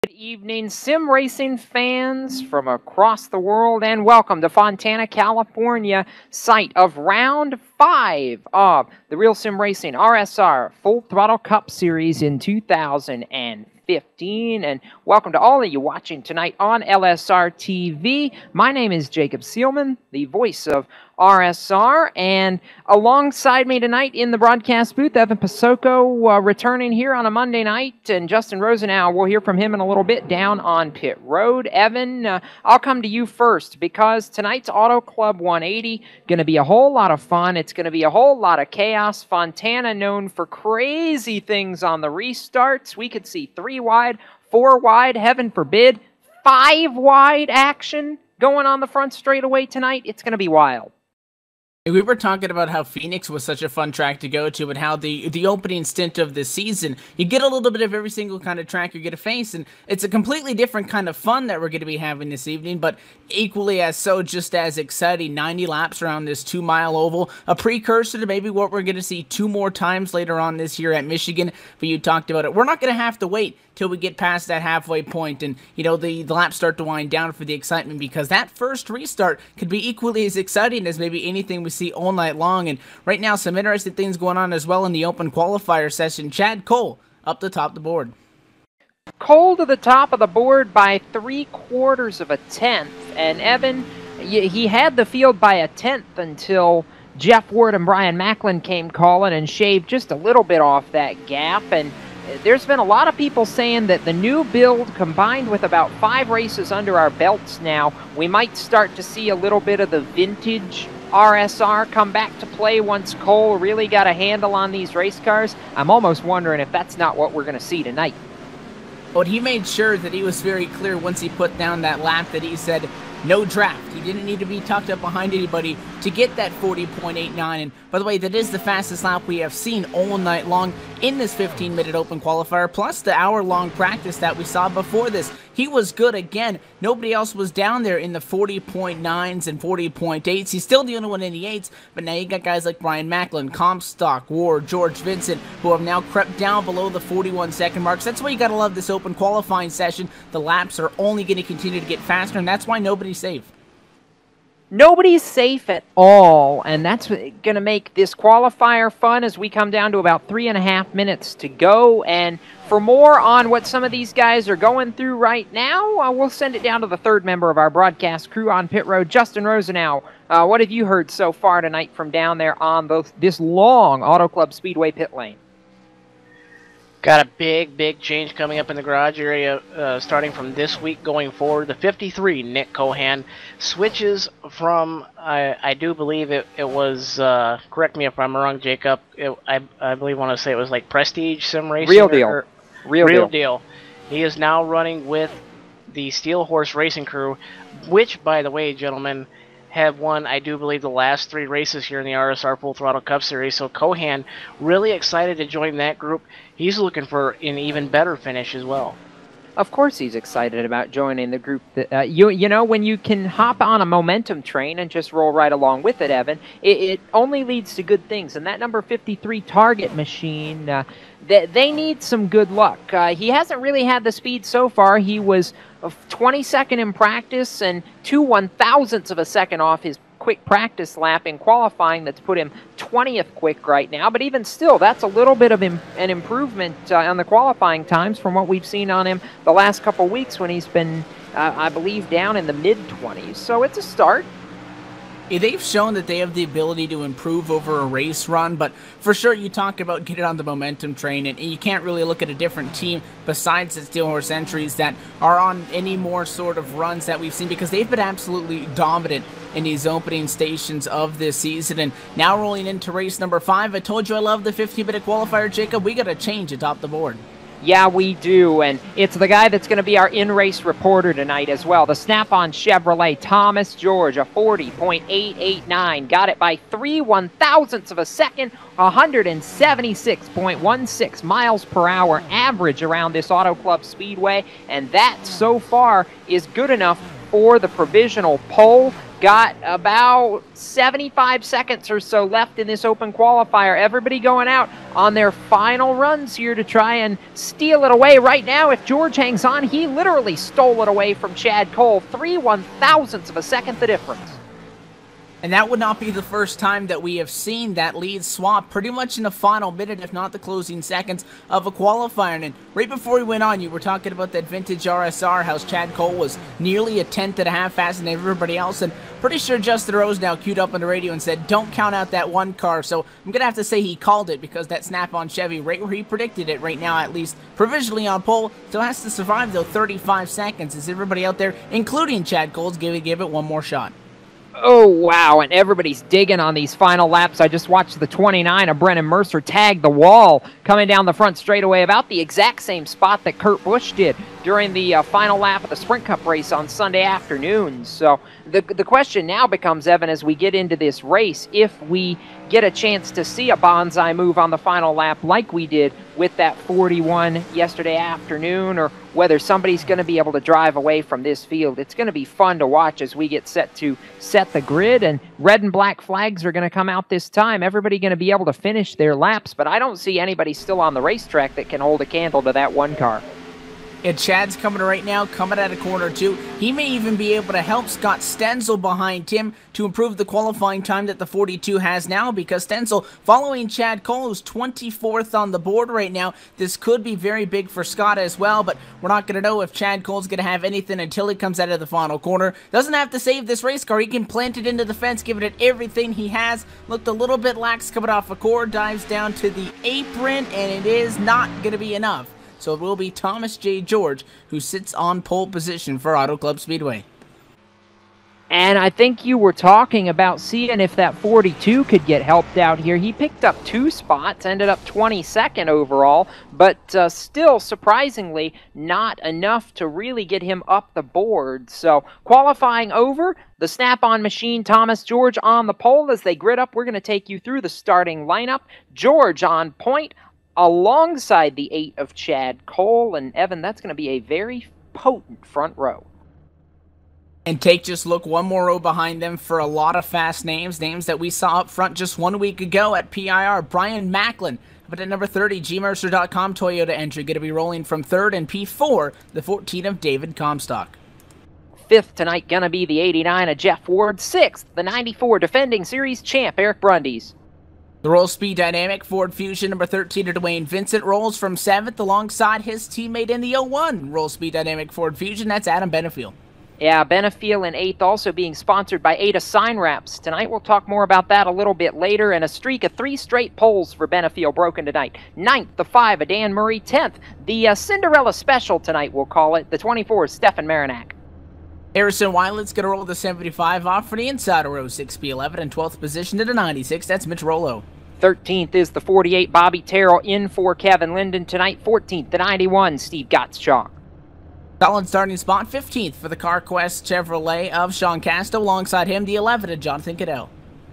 Good evening, sim racing fans from across the world, and welcome to Fontana, California, site of round 5 of the Real Sim Racing RSR Full Throttle Cup Series in 2015. And welcome to all of you watching tonight on LSR TV. My name is Jacob Seelman, the voice of RSR, and alongside me tonight in the broadcast booth, Evan Pasoko returning here on a Monday night, and Justin Rosenau. We'll hear from him in a little bit down on pit road. Evan, I'll come to you first because tonight's Auto Club 180 going to be a whole lot of fun. It's going to be a whole lot of chaos. Fontana known for crazy things on the restarts. We could see 3 wide, 4 wide, heaven forbid, 5 wide action going on the front straightaway tonight. It's going to be wild. We were talking about how Phoenix was such a fun track to go to and how the opening stint of the season, you get a little bit of every single kind of track you're going to face, and it's a completely different kind of fun that we're going to be having this evening, but equally as so, just as exciting. 90 laps around this 2-mile oval, a precursor to maybe what we're going to see 2 more times later on this year at Michigan, but you talked about it. We're not going to have to wait till we get past that halfway point and, you know, the laps start to wind down for the excitement, because that first restart could be equally as exciting as maybe anything we see all night long. And right now, some interesting things going on as well in the open qualifier session. Chad Cole up the top of the board. Cole to the top of the board by 3/4 of a tenth, and Evan, he had the field by a tenth until Jeff Ward and Brian Macklin came calling and shaved just a little bit off that gap. And there's been a lot of people saying that the new build, combined with about 5 races under our belts now, we might start to see a little bit of the vintage RSR come back to play once Cole really got a handle on these race cars. I'm almost wondering if that's not what we're going to see tonight. But he made sure that he was very clear once he put down that lap that he said no draft. He didn't need to be tucked up behind anybody to get that 40.89. And by the way, that is the fastest lap we have seen all night long in this 15-minute open qualifier, plus the hour-long practice that we saw before this. He was good again. Nobody else was down there in the 40.9s and 40.8s. He's still the only one in the 8s, but now you got guys like Brian Macklin, Comstock, Ward, George Vincent, who have now crept down below the 41-second marks. That's why you got to love this open qualifying session. The laps are only going to continue to get faster, and that's why nobody's safe. Nobody's safe at all, and that's going to make this qualifier fun as we come down to about 3.5 minutes to go. And for more on what some of these guys are going through right now, we'll send it down to the third member of our broadcast crew on pit road, Justin Rosenau. What have you heard so far tonight from down there on this long Auto Club Speedway pit lane? Got a big change coming up in the garage area starting from this week going forward. The 53, Nick Cohan, switches from, I do believe it was, correct me if I'm wrong, Jacob, I believe I want to say it was like Prestige Sim Racing. Real deal. Real deal. He is now running with the Steel Horse Racing Crew, which, by the way, gentlemen, have won, I do believe, the last 3 races here in the RSR Full Throttle Cup Series. So Cohan, really excited to join that group. He's looking for an even better finish as well. Of course he's excited about joining the group. That, you know, when you can hop on a momentum train and just roll right along with it, Evan, it only leads to good things. And that number 53 Target machine, they need some good luck. He hasn't really had the speed so far. He was 22nd in practice and 2 1/1000ths of a second off his quick practice lap in qualifying. That's put him 20th quick right now, but even still, that's a little bit of an improvement on the qualifying times from what we've seen on him the last couple weeks when he's been, I believe, down in the mid-20s. So it's a start. They've shown that they have the ability to improve over a race run, but for sure you talk about getting on the momentum train, and you can't really look at a different team besides the Steel Horse entries that are on any more sort of runs that we've seen, because they've been absolutely dominant in these opening stations of this season. And now rolling into race number 5, I told you I love the 15-minute qualifier, Jacob. We got to change atop the board. Yeah, we do, and it's the guy that's going to be our in-race reporter tonight as well. The Snap-on Chevrolet Thomas George, a 40.889. Got it by 3 1/1000ths of a second, 176.16 miles per hour average around this Auto Club Speedway, and that so far is good enough for the provisional pole. got about 75 seconds or so left in this open qualifier. Everybody going out on their final runs here to try and steal it away. Right now, if George hangs on, he literally stole it away from Chad Cole. 3/1000ths of a second the difference. And that would not be the first time that we have seen that lead swap pretty much in the final minute, if not the closing seconds of a qualifier. And right before we went on, you were talking about that vintage RSR, how Chad Cole was nearly a tenth and a half faster than everybody else. And pretty sure Justin Rose now queued up on the radio and said, don't count out that one car. So I'm going to have to say he called it, because that Snap-on Chevy, right where he predicted it right now, at least provisionally on pole, still has to survive, though, 35 seconds as everybody out there, including Chad Cole, is going to give it one more shot. Oh, wow, and everybody's digging on these final laps. I just watched the 29 of Brennan Mercer tag the wall coming down the front straightaway, about the exact same spot that Kurt Busch did during the final lap of the Sprint Cup race on Sunday afternoon. So the question now becomes, Evan, as we get into this race, if we get a chance to see a bonsai move on the final lap like we did with that 41 yesterday afternoon, or whether somebody's going to be able to drive away from this field. It's going to be fun to watch as we get set to set the grid, and red and black flags are going to come out this time. Everybody going to be able to finish their laps, but I don't see anybody still on the racetrack that can hold a candle to that one car. And Chad's coming right now, coming out of corner 2. He may even be able to help Scott Stenzel behind him to improve the qualifying time that the 42 has now, because Stenzel, following Chad Cole, who's 24th on the board right now, this could be very big for Scott as well, but we're not going to know if Chad Cole's going to have anything until he comes out of the final corner. Doesn't have to save this race car. He can plant it into the fence, giving it everything he has. Looked a little bit lax coming off a core, dives down to the apron, and it is not going to be enough. So it will be Thomas J. George who sits on pole position for Auto Club Speedway. And I think you were talking about seeing if that 42 could get helped out here. He picked up 2 spots, ended up 22nd overall, but still, surprisingly, not enough to really get him up the board. So qualifying over, the Snap-on machine, Thomas George on the pole. As they grid up, we're going to take you through the starting lineup. George on point, alongside the 8 of Chad Cole. And Evan, that's going to be a very potent front row. And take just look one more row behind them for a lot of fast names that we saw up front just 1 week ago at PIR. Brian Macklin, but at number 30, gmercer.com Toyota entry, going to be rolling from 3rd, and P4, the 14 of David Comstock. 5th tonight going to be the 89 of Jeff Ward. 6th, the 94 defending series champ Eric Brundies. The Roll Speed Dynamic Ford Fusion number 13 of Dwayne Vincent rolls from 7th alongside his teammate in the 01 Roll Speed Dynamic Ford Fusion. That's Adam Benefiel. Yeah, Benefiel in 8th, also being sponsored by Ada Sign Wraps. Tonight we'll talk more about that a little bit later, and a streak of 3 straight poles for Benefiel broken tonight. 9th, the 5 of Dan Murray. 10th, the Cinderella Special tonight we'll call it, the 24 Stefan Marinak. Harrison Weilet's going to roll the 75 off for the inside of row 6P11, and 12th position to the 96. That's Mitch Rollo. 13th is the 48, Bobby Terrell, in for Kevin Linden tonight. 14th, the 91, Steve Gottschalk. Solid starting spot, 15th for the CarQuest Chevrolet of Sean Casto. Alongside him, the 11 of Jonathan Cadell.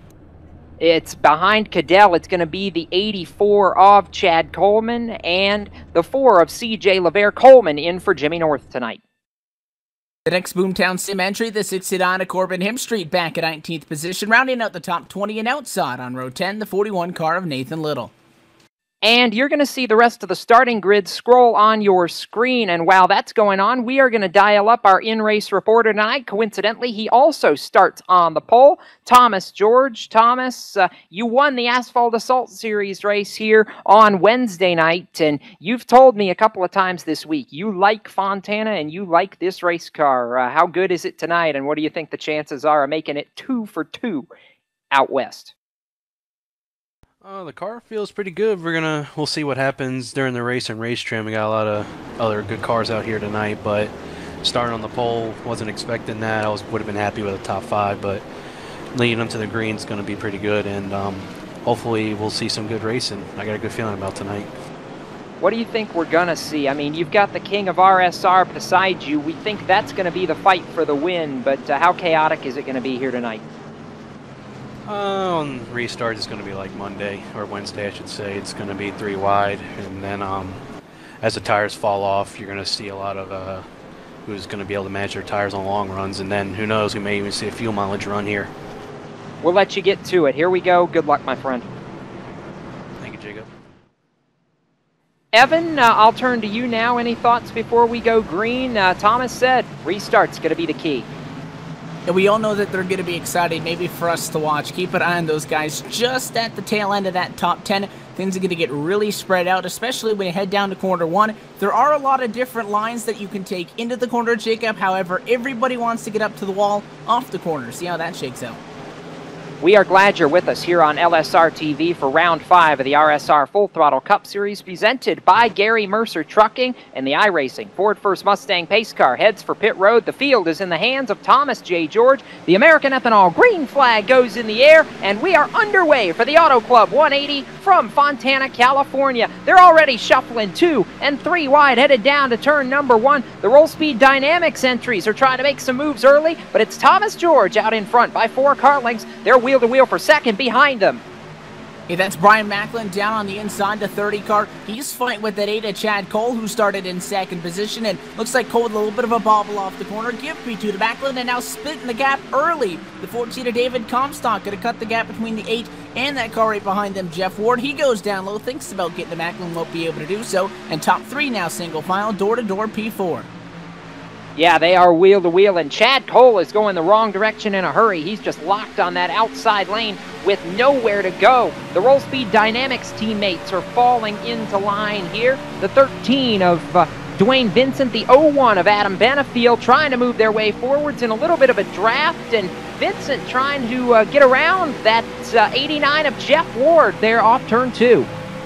It's behind Cadell. It's going to be the 84 of Chad Coleman and the 4 of CJ LeVere. Coleman in for Jimmy North tonight. The next Boomtown Sim entry, the 69 of Corbin Hemstreet, back at 19th position, rounding out the top 20 and outside on row 10, the 41 car of Nathan Little. And you're going to see the rest of the starting grid scroll on your screen. And while that's going on, we are going to dial up our in-race reporter tonight. Coincidentally, he also starts on the pole. Thomas George. Thomas, you won the Asphalt Assault Series race here on Wednesday night. And you've told me a couple of times this week you like Fontana and you like this race car. How good is it tonight? And what do you think the chances are of making it 2 for 2 out west? The car feels pretty good. We'll see what happens during the race and race trim. We got a lot of other good cars out here tonight, but starting on the pole, wasn't expecting that. Would have been happy with a top 5, but leading them to the green is going to be pretty good, and hopefully we'll see some good racing. I got a good feeling about tonight. What do you think we're going to see? I mean, you've got the king of RSR beside you. We think that's going to be the fight for the win, but how chaotic is it going to be here tonight? On restart, it's going to be like Monday, or Wednesday, I should say. It's going to be 3 wide, and then as the tires fall off, you're going to see a lot of who's going to be able to manage their tires on long runs, and then who knows, we may even see a fuel mileage run here. We'll let you get to it. Here we go. Good luck, my friend. Thank you, Jacob. Evan, I'll turn to you now. Any thoughts before we go green? Thomas said restart's going to be the key. And we all know that they're going to be excited, maybe for us to watch. Keep an eye on those guys just at the tail end of that top 10. Things are going to get really spread out, especially when you head down to corner 1. There are a lot of different lines that you can take into the corner, Jacob. However, everybody wants to get up to the wall off the corner. See how that shakes out. We are glad you're with us here on LSR TV for Round 5 of the RSR Full Throttle Cup Series, presented by Gary Mercer Trucking and the iRacing Ford First Mustang Pace Car heads for pit road. The field is in the hands of Thomas J. George. The American Ethanol green flag goes in the air, and we are underway for the Auto Club 180 from Fontana, California. They're already shuffling 2 and 3 wide, headed down to turn number 1. The Roll Speed Dynamics entries are trying to make some moves early, but it's Thomas George out in front by 4 car lengths. They're wheel-to-wheel for second behind them. Hey, that's Brian Macklin down on the inside, the 30 car. He's fighting with that 8 of Chad Cole, who started in second position, and looks like Cole with a little bit of a bobble off the corner. Give P2 to Macklin, and now splitting the gap early. The 14 of David Comstock going to cut the gap between the 8 and that car right behind them, Jeff Ward. He goes down low, thinks about getting to Macklin, won't be able to do so. And top 3 now single file, door-to-door P4. Yeah, they are wheel-to-wheel, and Chad Cole is going the wrong direction in a hurry. He's just locked on that outside lane with nowhere to go. The Roll Speed Dynamics teammates are falling into line here. The 13 of Dwayne Vincent, the 01 of Adam Benefield, trying to move their way forwards in a little bit of a draft, and Vincent trying to get around that 89 of Jeff Ward there off turn 2.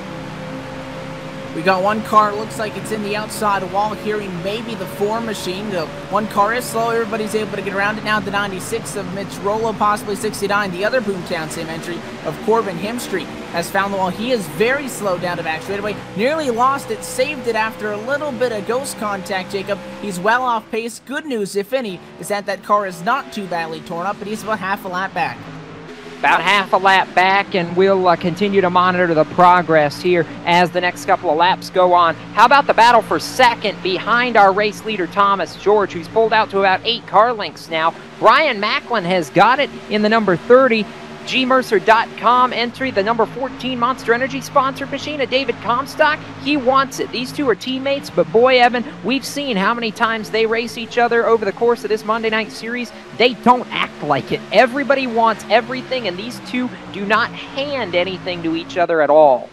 We got one car, looks like it's in the outside wall here, maybe the 4 machine. The one car is slow, everybody's able to get around it now. The 96 of Mitch Rolo, possibly 69. The other Boomtown Sim entry of Corbin Hemstreet has found the wall. He is very slow down to back straightaway. Nearly lost it, saved it after a little bit of ghost contact, Jacob. He's well off pace. Good news, if any, is that that car is not too badly torn up, but he's about half a lap back. About half a lap back, and we'll continue to monitor the progress here as the next couple of laps go on. How about the battle for second behind our race leader, Thomas George, who's pulled out to about 8 car lengths now. Brian Macklin has got it in the number 30. GMercer.com entry, the number 14 Monster Energy sponsored machine of David Comstock. He wants it. These two are teammates, but boy, Evan, we've seen how many times they race each other over the course of this Monday night series. They don't act like it. Everybody wants everything, and these two do not hand anything to each other at all.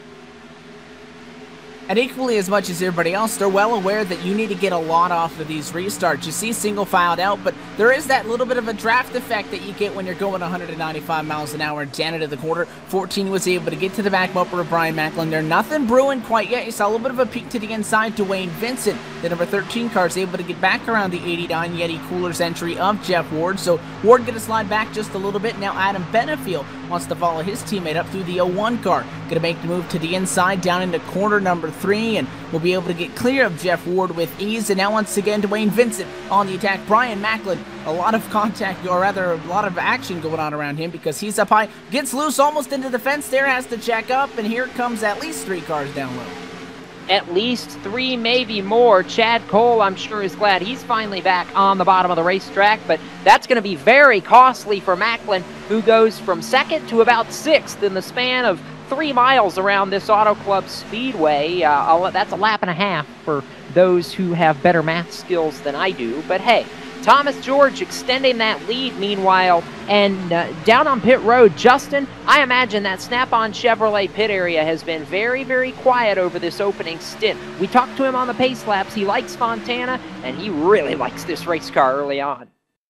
And equally as much as everybody else, they're well aware that you need to get a lot off of these restarts. You see single filed out, but there is that little bit of a draft effect that you get when you're going 195 miles an hour down into the corner. 14 was able to get to the back bumper of Brian Macklin there. Nothing brewing quite yet. You saw a little bit of a peek to the inside to Wayne Vincent. The number 13 car is able to get back around the 89 Yeti Coolers entry of Jeff Ward. So Ward going to slide back just a little bit. Now Adam Benefield wants to follow his teammate up through the 01 car. Going to make the move to the inside down into corner number 3, and we'll be able to get clear of Jeff Ward with ease. And now once again Dwayne Vincent on the attack. Brian Macklin, a lot of contact, or rather a lot of action going on around him because he's up high. Gets loose almost into the fence there, has to check up, and here comes at least 3 cars down low. At least 3, maybe more. Chad Cole, I'm sure, is glad he's finally back on the bottom of the racetrack, but that's going to be very costly for Macklin, who goes from 2nd to about 6th in the span of 3 miles around this Auto Club Speedway. That's a lap and a half for those who have better math skills than I do, but hey, Thomas George extending that lead meanwhile, and down on pit road, Justin, I imagine that Snap-on Chevrolet pit area has been very, very quiet over this opening stint. We talked to him on the pace laps. He likes Fontana, and he really likes this race car early on.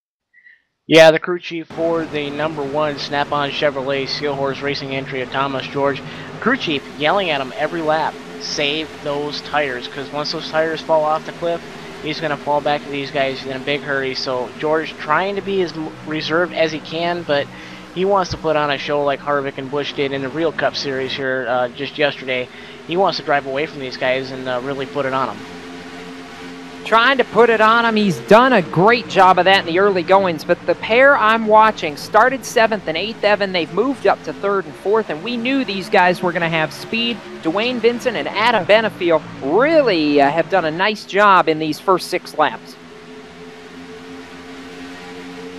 Yeah, the crew chief for the number 1 Snap-on Chevrolet Steel Horse Racing entry of Thomas George. Crew chief yelling at him every lap, save those tires, because once those tires fall off the cliff, he's going to fall back to these guys in a big hurry. So George trying to be as reserved as he can, but he wants to put on a show like Harvick and Busch did in the Real Cup Series here just yesterday. He wants to drive away from these guys and really put it on them. Trying to put it on him. He's done a great job of that in the early goings, but the pair I'm watching started 7th and 8th, Evan. They've moved up to 3rd and 4th, and we knew these guys were going to have speed. Dwayne Vincent and Adam Benefield really have done a nice job in these first 6 laps.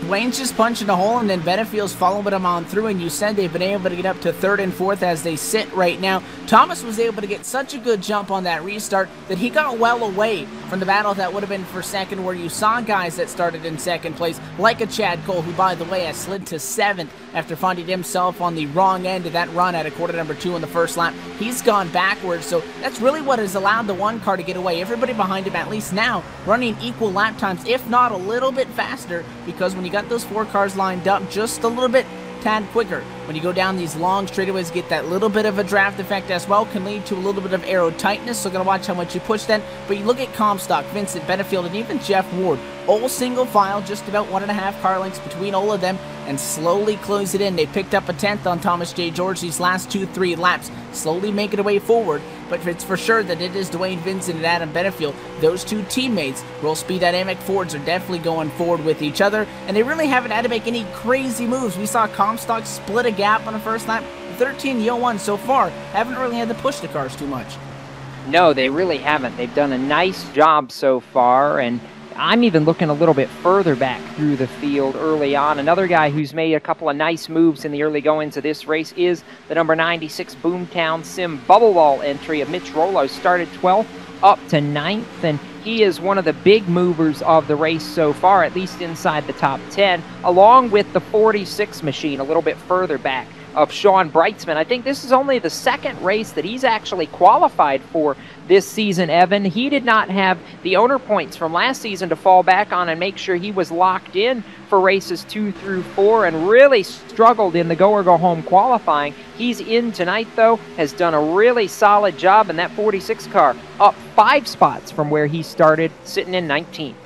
Dwayne's just punching a hole, and then Benefield's following him on through, and you said they've been able to get up to 3rd and 4th as they sit right now. Thomas was able to get such a good jump on that restart that he got well away from the battle that would have been for 2nd, where you saw guys that started in 2nd place, like a Chad Cole, who, by the way, has slid to 7th after finding himself on the wrong end of that run at a quarter number 2 on the first lap. He's gone backwards, so that's really what has allowed the 1 car to get away. Everybody behind him, at least now, running equal lap times, if not a little bit faster, because when you got those 4 cars lined up just a little bit tad quicker, when you go down these long straightaways, get that little bit of a draft effect as well, can lead to a little bit of aero tightness, so gotta watch how much you push that. But you look at Comstock, Vincent, Benefield, and even Jeff Ward, all single file, just about 1.5 car lengths between all of them, and slowly close it in. They picked up a 10th on Thomas J. George these last 2-3 laps, slowly making their way forward, but it's for sure that it is Dwayne Vincent and Adam Benefield. Those 2 teammates, Roll Speed Dynamic Fords, are definitely going forward with each other, and they really haven't had to make any crazy moves. We saw Comstock split a gap on the first lap, 13-01 so far, haven't really had to push the cars too much. No, they really haven't. They've done a nice job so far, and I'm even looking a little bit further back through the field early on. Another guy who's made a couple of nice moves in the early goings of this race is the number 96 Boomtown Sim Bubble Ball entry of Mitch Rollo. Started 12th up to 9th, and he is one of the big movers of the race so far, at least inside the top 10, along with the 46 machine a little bit further back of Sean Brightsman. I think this is only the 2nd race that he's actually qualified for this season, Evan. He did not have the owner points from last season to fall back on and make sure he was locked in for races 2 through 4, and really struggled in the go or go home qualifying. He's in tonight though, has done a really solid job, and that 46 car up 5 spots from where he started, sitting in 19th.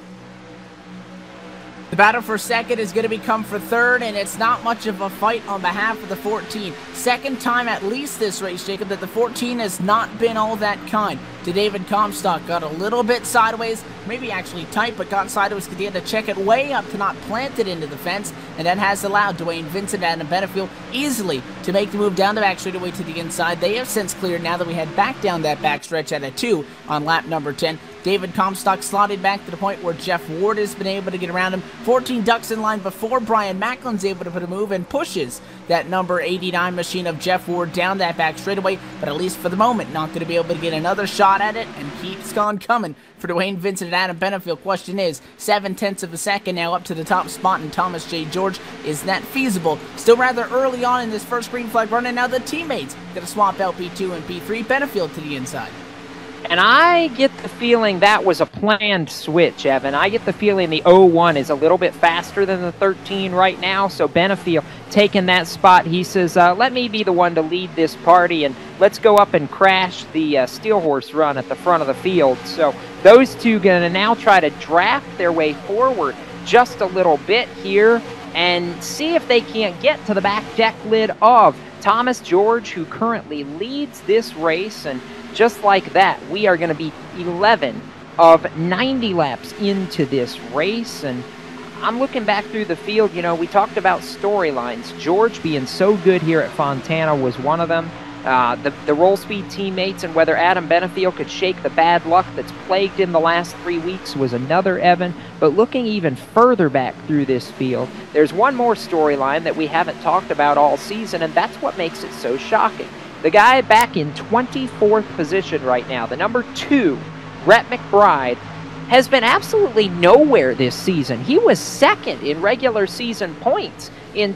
The battle for 2nd is going to become for 3rd, and it's not much of a fight on behalf of the 14. 2nd time at least this race, Jacob, that the 14 has not been all that kind to David Comstock. Got a little bit sideways, maybe actually tight, but got sideways because he had to check it way up to not plant it into the fence, and that has allowed Dwayne Vincent and Adam Benefield easily to make the move down the back straightaway to the inside. They have since cleared now that we head back down that back stretch at a 2 on lap number 10. David Comstock slotted back to the point where Jeff Ward has been able to get around him. 14 ducks in line before Brian Macklin's able to put a move and pushes that number 89 machine of Jeff Ward down that back straightaway, but at least for the moment, not going to be able to get another shot at it, and keeps on coming for Dwayne Vincent and Adam Benefield. Question is, 7/10 of a second now up to the top spot in Thomas J. George. Is that feasible? Still rather early on in this first green flag run, and now the teammates going to swap out P2 and P3, Benefield to the inside. And I get the feeling that was a planned switch, Evan. I get the feeling the 01 is a little bit faster than the 13 right now, so Benefield taking that spot. He says, let me be the one to lead this party, and let's go up and crash the Steel Horse run at the front of the field. So those two going to now try to draft their way forward just a little bit here and see if they can't get to the back deck lid of Thomas George, who currently leads this race. And just like that, we are going to be 11 of 90 laps into this race. And I'm looking back through the field, you know, we talked about storylines. George being so good here at Fontana was one of them. The Roll Speed teammates and whether Adam Benefield could shake the bad luck that's plagued him the last 3 weeks was another, Evan. But looking even further back through this field, there's one more storyline that we haven't talked about all season, and that's what makes it so shocking. The guy back in 24th position right now, the number 2, Rhett McBride, has been absolutely nowhere this season. He was 2nd in regular season points in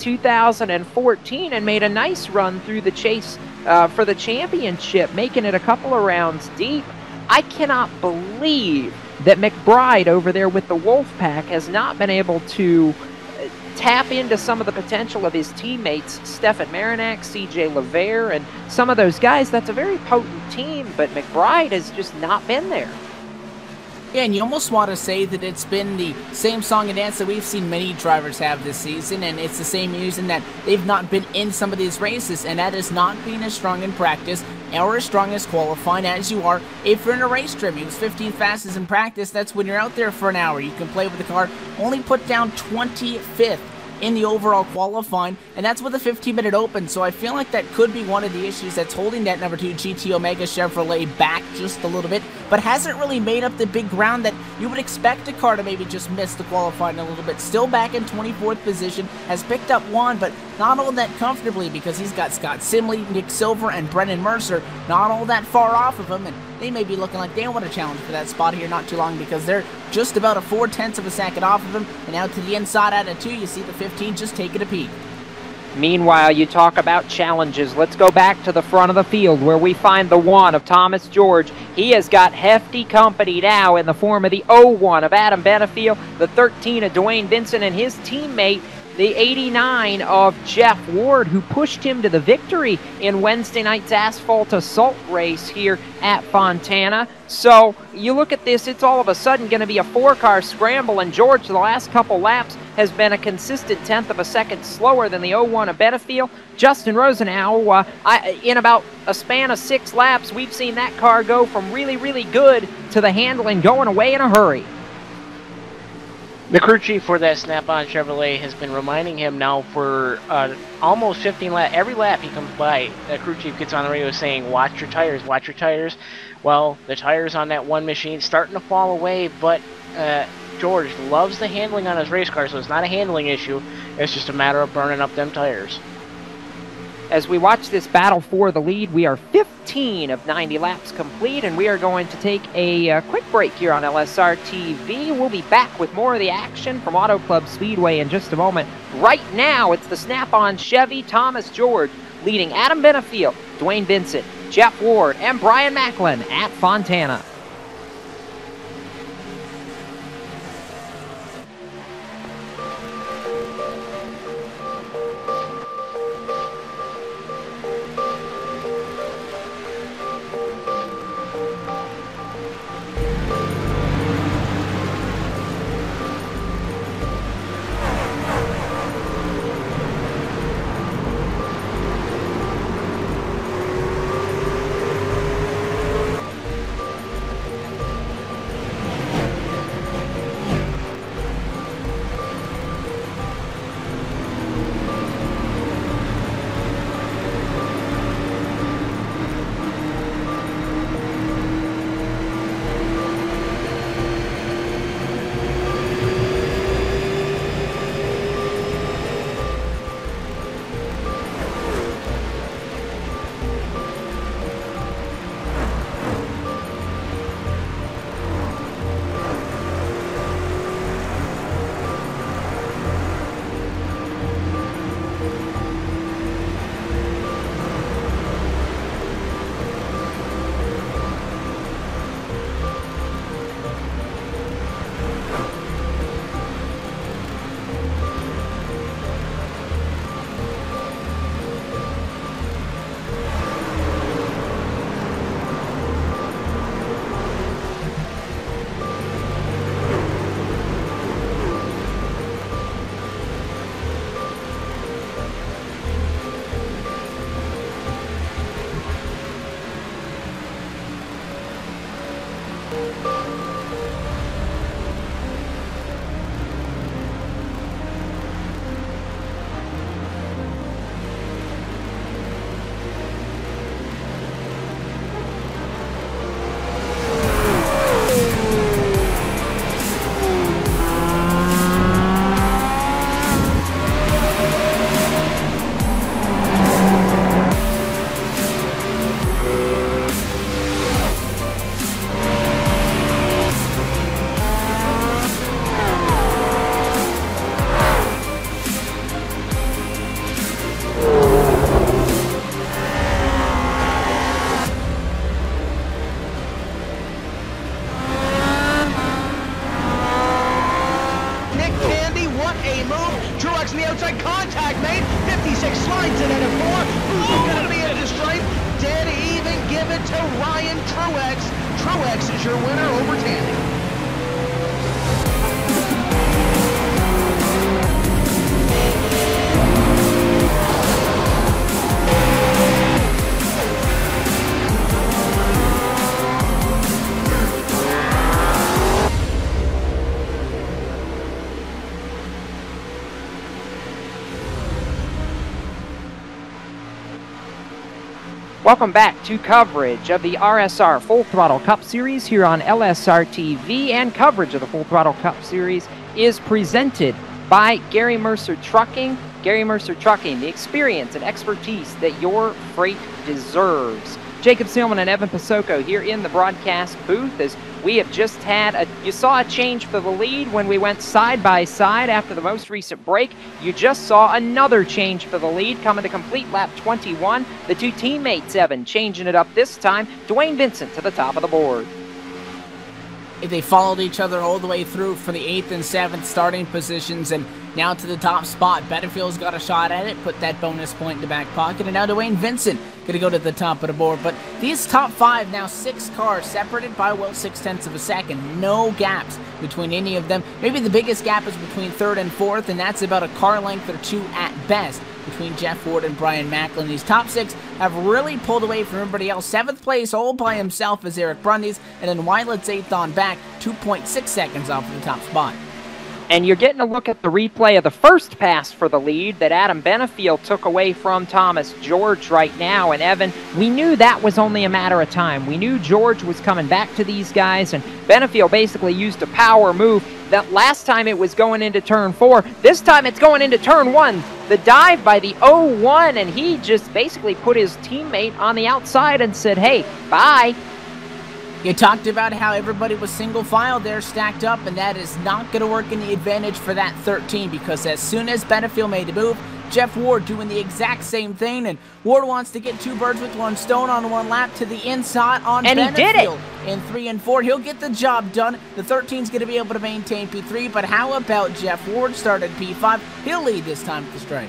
2014 and made a nice run through the chase for the championship, making it a couple of rounds deep. I cannot believe that McBride over there with the Wolfpack has not been able to tap into some of the potential of his teammates, Stefan Marinac, CJ LeVere, and some of those guys. That's a very potent team, but McBride has just not been there. Yeah, and you almost want to say that it's been the same song and dance that we've seen many drivers have this season, and it's the same reason that they've not been in some of these races, and that is not being as strong in practice or as strong as qualifying as you are if you're in a race trim. He was 15th fastest in practice. That's when you're out there for an hour. You can play with the car. Only put down 25th in the overall qualifying, and that's with a 15-minute open, so I feel like that could be one of the issues that's holding that number 2 GT Omega Chevrolet back just a little bit, but hasn't really made up the big ground that you would expect a car to maybe just miss the qualifying a little bit. Still back in 24th position, has picked up 1, but not all that comfortably because he's got Scott Simley, Nick Silver, and Brennan Mercer not all that far off of him, and they may be looking like they want to challenge for that spot here not too long because they're just about a 0.4 of a second off of him, and out to the inside out of 2, you see the 15 just taking a peek. Meanwhile, you talk about challenges. Let's go back to the front of the field where we find the 1 of Thomas George. He has got hefty company now in the form of the 01 of Adam Benefiel, the 13 of Dwayne Vincent, and his teammate, the 89 of Jeff Ward, who pushed him to the victory in Wednesday night's asphalt assault race here at Fontana. So you look at this, it's all of a sudden going to be a 4-car scramble, and George, the last couple laps, has been a consistent 1/10 of a second slower than the 01 of Benefiel. Justin Rosenau, in about a span of 6 laps, we've seen that car go from really, really good to the handling going away in a hurry. The crew chief for that Snap-on Chevrolet has been reminding him now for almost 15 laps. Every lap he comes by, the crew chief gets on the radio saying, watch your tires, watch your tires. Well, the tires on that one machine starting to fall away, but George loves the handling on his race car, so it's not a handling issue. It's just a matter of burning up them tires. As we watch this battle for the lead, we are 15 of 90 laps complete, and we are going to take a quick break here on LSR TV. We'll be back with more of the action from Auto Club Speedway in just a moment. Right now, it's the Snap-on Chevy Thomas George leading Adam Benefiel, Dwayne Vincent, Jeff Ward, and Brian Macklin at Fontana. Truex is your winner over Tandy. Welcome back to coverage of the RSR Full Throttle Cup Series here on LSR TV, and coverage of the Full Throttle Cup Series is presented by Gary Mercer Trucking. Gary Mercer Trucking, the experience and expertise that your freight deserves. Jacob Seelman and Evan Pasoko here in the broadcast booth as we have just had you saw a change for the lead when we went side by side after the most recent break. You just saw another change for the lead coming to complete lap 21. The two teammates, Evan, changing it up this time. Dwayne Vincent to the top of the board. They followed each other all the way through for the 8th and 7th starting positions, and now to the top spot. Betterfield's got a shot at it, put that bonus point in the back pocket, and now Dwayne Vincent going to go to the top of the board. But these top 5, now 6 cars separated by, well, 0.6 of a second. No gaps between any of them. Maybe the biggest gap is between 3rd and 4th, and that's about a car length or 2 at best between Jeff Ward and Brian Macklin. These top 6 have really pulled away from everybody else. 7th place all by himself is Eric Brundys, and then Weilett's 8th on back, 2.6 seconds off of the top spot. And you're getting a look at the replay of the first pass for the lead that Adam Benefield took away from Thomas George right now. And Evan, we knew that was only a matter of time. We knew George was coming back to these guys, and Benefield basically used a power move. That last time it was going into turn 4. This time it's going into turn 1. The dive by the 0-1, and he just basically put his teammate on the outside and said, hey, bye. You talked about how everybody was single file there, stacked up, and that is not going to work in the advantage for that 13, because as soon as Benefield made a move, Jeff Ward doing the exact same thing, and Ward wants to get 2 birds with 1 stone on 1 lap to the inside on and Benefield. He did it. In 3 and 4, he'll get the job done. The 13's going to be able to maintain P3, but how about Jeff Ward started P5? He'll lead this time at the stripe.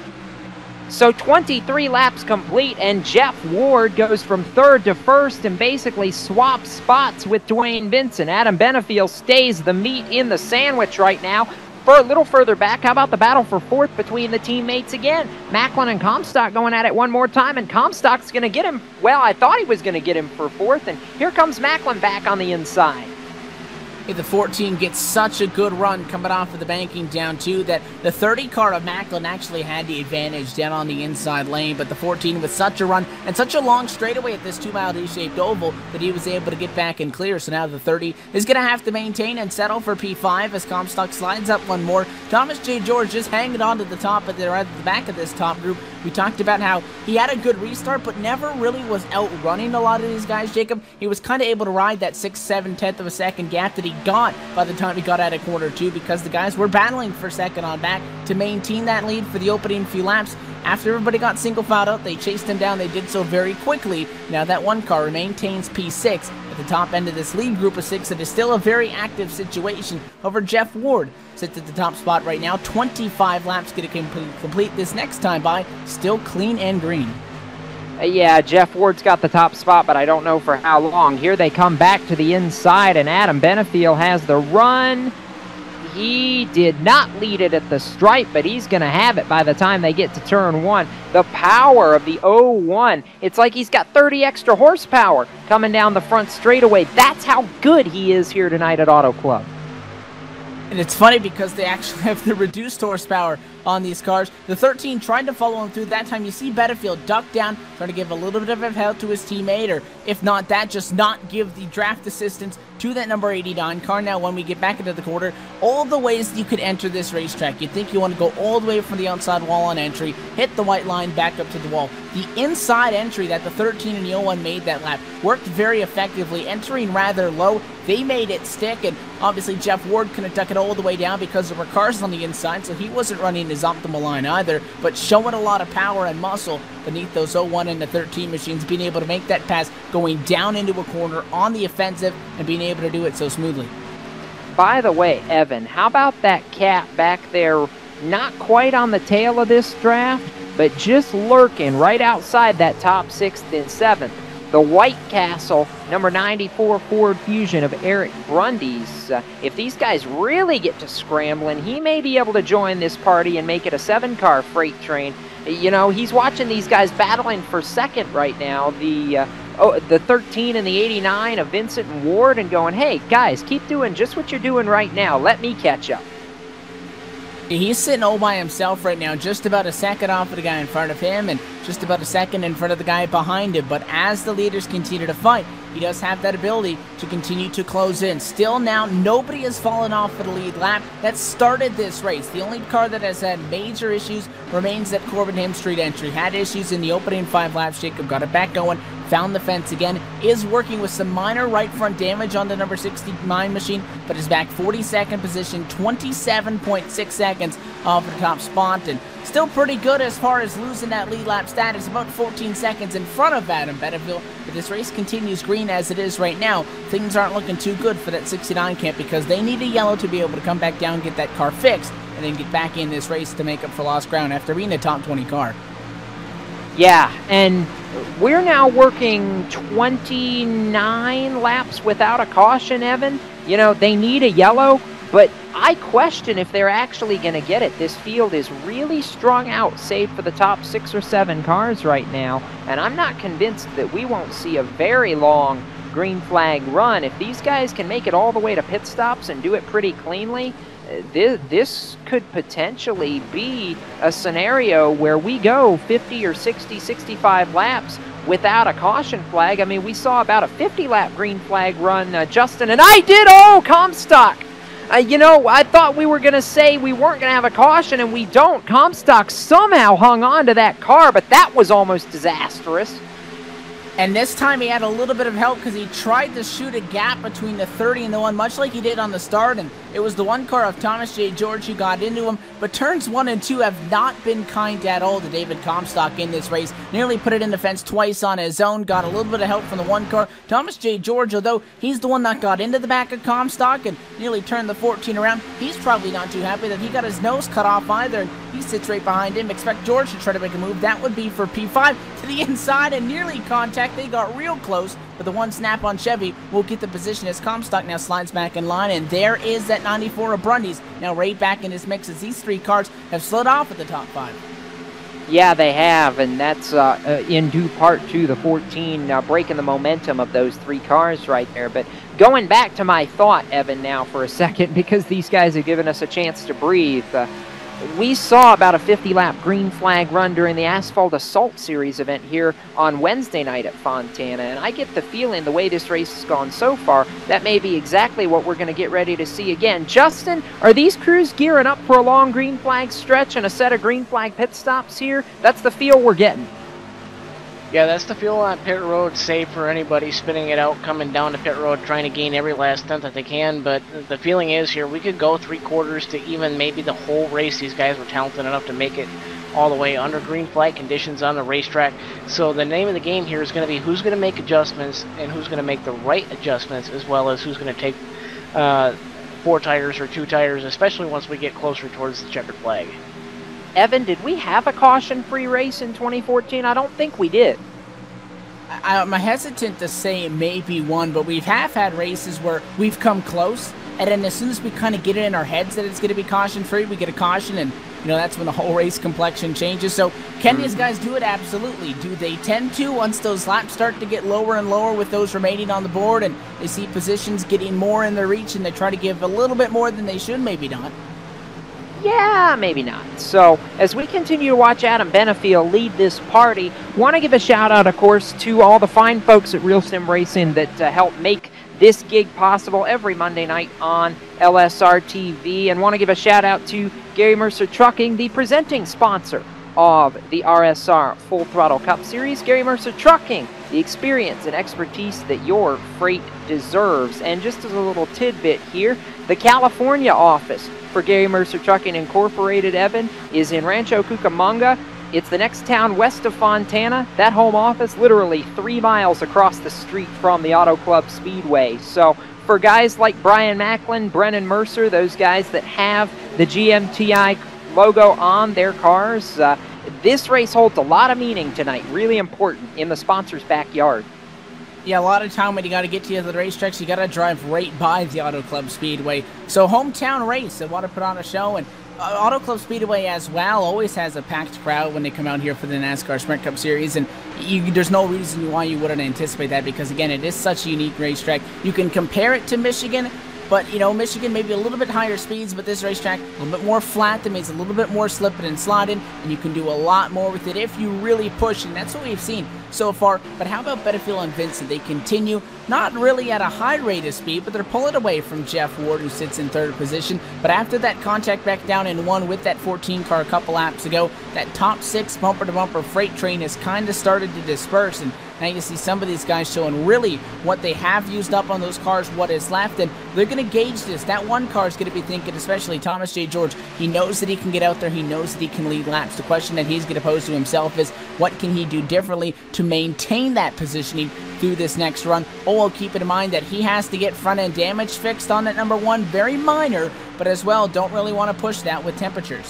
So 23 laps complete, and Jeff Ward goes from 3rd to 1st and basically swaps spots with Dwayne Vincent. Adam Benefield stays the meat in the sandwich right now. For a little further back, how about the battle for 4th between the teammates again? Macklin and Comstock going at it one more time, and Comstock's going to get him. Well, I thought he was going to get him for 4th, and here comes Macklin back on the inside. The 14 gets such a good run coming off of the banking down 2 that the 30 car of Macklin actually had the advantage down on the inside lane, but the 14 with such a run and such a long straightaway at this 2-mile D-shaped oval that he was able to get back and clear. So now the 30 is going to have to maintain and settle for P5 as Comstock slides up one more. Thomas J. George just hanging on to the top of at the back of this top group. We talked about how he had a good restart, but never really was outrunning a lot of these guys, Jacob. He was kind of able to ride that 6, 7/10 of a second gap that he got by the time he got out of quarter 2, because the guys were battling for second on back to maintain that lead for the opening few laps. After everybody got single filed out, they chased him down. They did so very quickly. Now that one car maintains P6 at the top end of this lead group of 6. It is still a very active situation. However, Jeff Ward sits at the top spot right now. 25 laps going to complete this next time by. Still clean and green. Yeah, Jeff Ward's got the top spot, but I don't know for how long. Here they come back to the inside, and Adam Benefield has the run. He did not lead it at the stripe, but he's going to have it by the time they get to turn 1. The power of the 0-1. It's like he's got 30 extra horsepower coming down the front straightaway. That's how good he is here tonight at Auto Club. And it's funny because they actually have the reduced horsepower on these cars. The 13 tried to follow him through. That time you see Benefield duck down, trying to give a little bit of help to his teammate, or if not that, just not give the draft assistance to that number 89 car. Now when we get back into the quarter, all the ways that you could enter this racetrack, you'd think you want to go all the way from the outside wall on entry, hit the white line, back up to the wall. The inside entry that the 13 and the 01 made that lap worked very effectively, entering rather low. They made it stick, and obviously Jeff Ward couldn't duck it all the way down because there were cars on the inside, so he wasn't running his optimal line either, but showing a lot of power and muscle beneath those 01 and the 13 machines, being able to make that pass going down into a corner on the offensive and being able to do it so smoothly. By the way, Evan, how about that cat back there, not quite on the tail of this draft, but just lurking right outside that top 6th and 7th? The White Castle, number 94 Ford Fusion of Eric Brundys. If these guys really get to scrambling, he may be able to join this party and make it a 7-car freight train. You know, he's watching these guys battling for second right now. The 13 and the 89 of Vincent and Ward, and going, hey, guys, keep doing just what you're doing right now. Let me catch up. He's sitting all by himself right now, just about a second off of the guy in front of him, and just about a second in front of the guy behind him. But as the leaders continue to fight, he does have that ability to continue to close in. Still now, nobody has fallen off for the lead lap that started this race. The only car that has had major issues remains that Corbin Him Street entry. Had issues in the opening 5 laps. Jacob got it back going, found the fence again, is working with some minor right front damage on the number 69 machine, but is back 42nd position, 27.6 seconds off the top spot, and still pretty good as far as losing that lead lap status, about 14 seconds in front of Adam Benefield. If this race continues green as it is right now, things aren't looking too good for that 69 camp, because they need a yellow to be able to come back down, get that car fixed, and then get back in this race to make up for lost ground after being a top 20 car. Yeah, and we're now working 29 laps without a caution, Evan. You know, they need a yellow, but I question if they're actually going to get it. This field is really strung out, save for the top 6 or 7 cars right now, and I'm not convinced that we won't see a very long green flag run. If these guys can make it all the way to pit stops and do it pretty cleanly, this could potentially be a scenario where we go 50 or 60, 65 laps without a caution flag. I mean, we saw about a 50-lap green flag run, Justin, and I did, Comstock! You know, I thought we were going to say we weren't going to have a caution, and we don't. Comstock somehow hung on to that car, but that was almost disastrous. And this time he had a little bit of help because he tried to shoot a gap between the 30 and the 1, much like he did on the start, and it was the 1 car of Thomas J. George who got into him. But turns 1 and 2 have not been kind at all to David Comstock in this race. Nearly put it in the fence twice on his own, got a little bit of help from the 1 car. Thomas J. George, although he's the one that got into the back of Comstock and nearly turned the 14 around, he's probably not too happy that he got his nose cut off either, and he sits right behind him. Expect George to try to make a move. That would be for P5 to the inside and nearly contact. They got real close, but the 1 snap on Chevy will get the position as Comstock now slides back in line, and there is that 94 of Brundy's now right back in his mix as these 3 cars have slid off at the top 5. Yeah, they have, and that's in due part to the 14 breaking the momentum of those 3 cars right there. But going back to my thought, Evan, now for a second, because these guys have given us a chance to breathe. We saw about a 50-lap green flag run during the Asphalt Assault Series event here on Wednesday night at Fontana, and I get the feeling the way this race has gone so far, that may be exactly what we're going to get ready to see again. Justin, are these crews gearing up for a long green flag stretch and a set of green flag pit stops here? That's the feel we're getting. Yeah, that's the feel on pit road, save for anybody spinning it out, coming down to pit road, trying to gain every last tenth that they can. But the feeling is here, we could go 3/4 to even maybe the whole race. These guys were talented enough to make it all the way under green flag conditions on the racetrack. So the name of the game here is going to be who's going to make adjustments and who's going to make the right adjustments, as well as who's going to take 4 tires or 2 tires, especially once we get closer towards the checkered flag. Evan, did we have a caution-free race in 2014? I don't think we did. I'm hesitant to say maybe 1, but we have had races where we've come close, and then as soon as we kind of get it in our heads that it's going to be caution-free, we get a caution, and you know that's when the whole race complexion changes. So can these guys do it? Absolutely. Do they tend to once those laps start to get lower and lower with those remaining on the board, and they see positions getting more in their reach, and they try to give a little bit more than they should? Maybe not. Yeah, maybe not. So, as we continue to watch Adam Benefield lead this party, want to give a shout-out, of course, to all the fine folks at Real Sim Racing that help make this gig possible every Monday night on LSR TV, and want to give a shout-out to Gary Mercer Trucking, the presenting sponsor of the RSR Full Throttle Cup Series. Gary Mercer Trucking, the experience and expertise that your freight deserves. And just as a little tidbit here, the California office for Gary Mercer Trucking Incorporated, Evan, is in Rancho Cucamonga. It's the next town west of Fontana. That home office literally 3 miles across the street from the Auto Club Speedway. So for guys like Brian Macklin, Brennan Mercer, those guys that have the GMTI logo on their cars, this race holds a lot of meaning tonight. Really important in the sponsor's backyard. Yeah, a lot of time when you got to get to the racetracks, you got to drive right by the Auto Club Speedway. So hometown race, they want to put on a show, and Auto Club Speedway as well always has a packed crowd when they come out here for the NASCAR Sprint Cup Series, and there's no reason why you wouldn't anticipate that, because again, it is such a unique racetrack. You can compare it to Michigan, But, you know, Michigan maybe a little bit higher speeds, but this racetrack a little bit more flat. That means a little bit more slipping and sliding, and you can do a lot more with it if you really push, and that's what we've seen so far. But how about Benefield and Vincent? They continue not really at a high rate of speed, but they're pulling away from Jeff Ward, who sits in third position. But after that contact back down in one with that 14 car a couple laps ago, that top 6 bumper-to-bumper freight train has kind of started to disperse, and now you see some of these guys showing really what they have used up on those cars, what is left, and they're going to gauge this. That one car is going to be thinking, especially Thomas J. George, he knows that he can get out there, he knows that he can lead laps. The question that he's going to pose to himself is, what can he do differently to maintain that positioning through this next run? Oh, well, keep in mind that he has to get front-end damage fixed on that number 1, very minor, but as well, don't really want to push that with temperatures.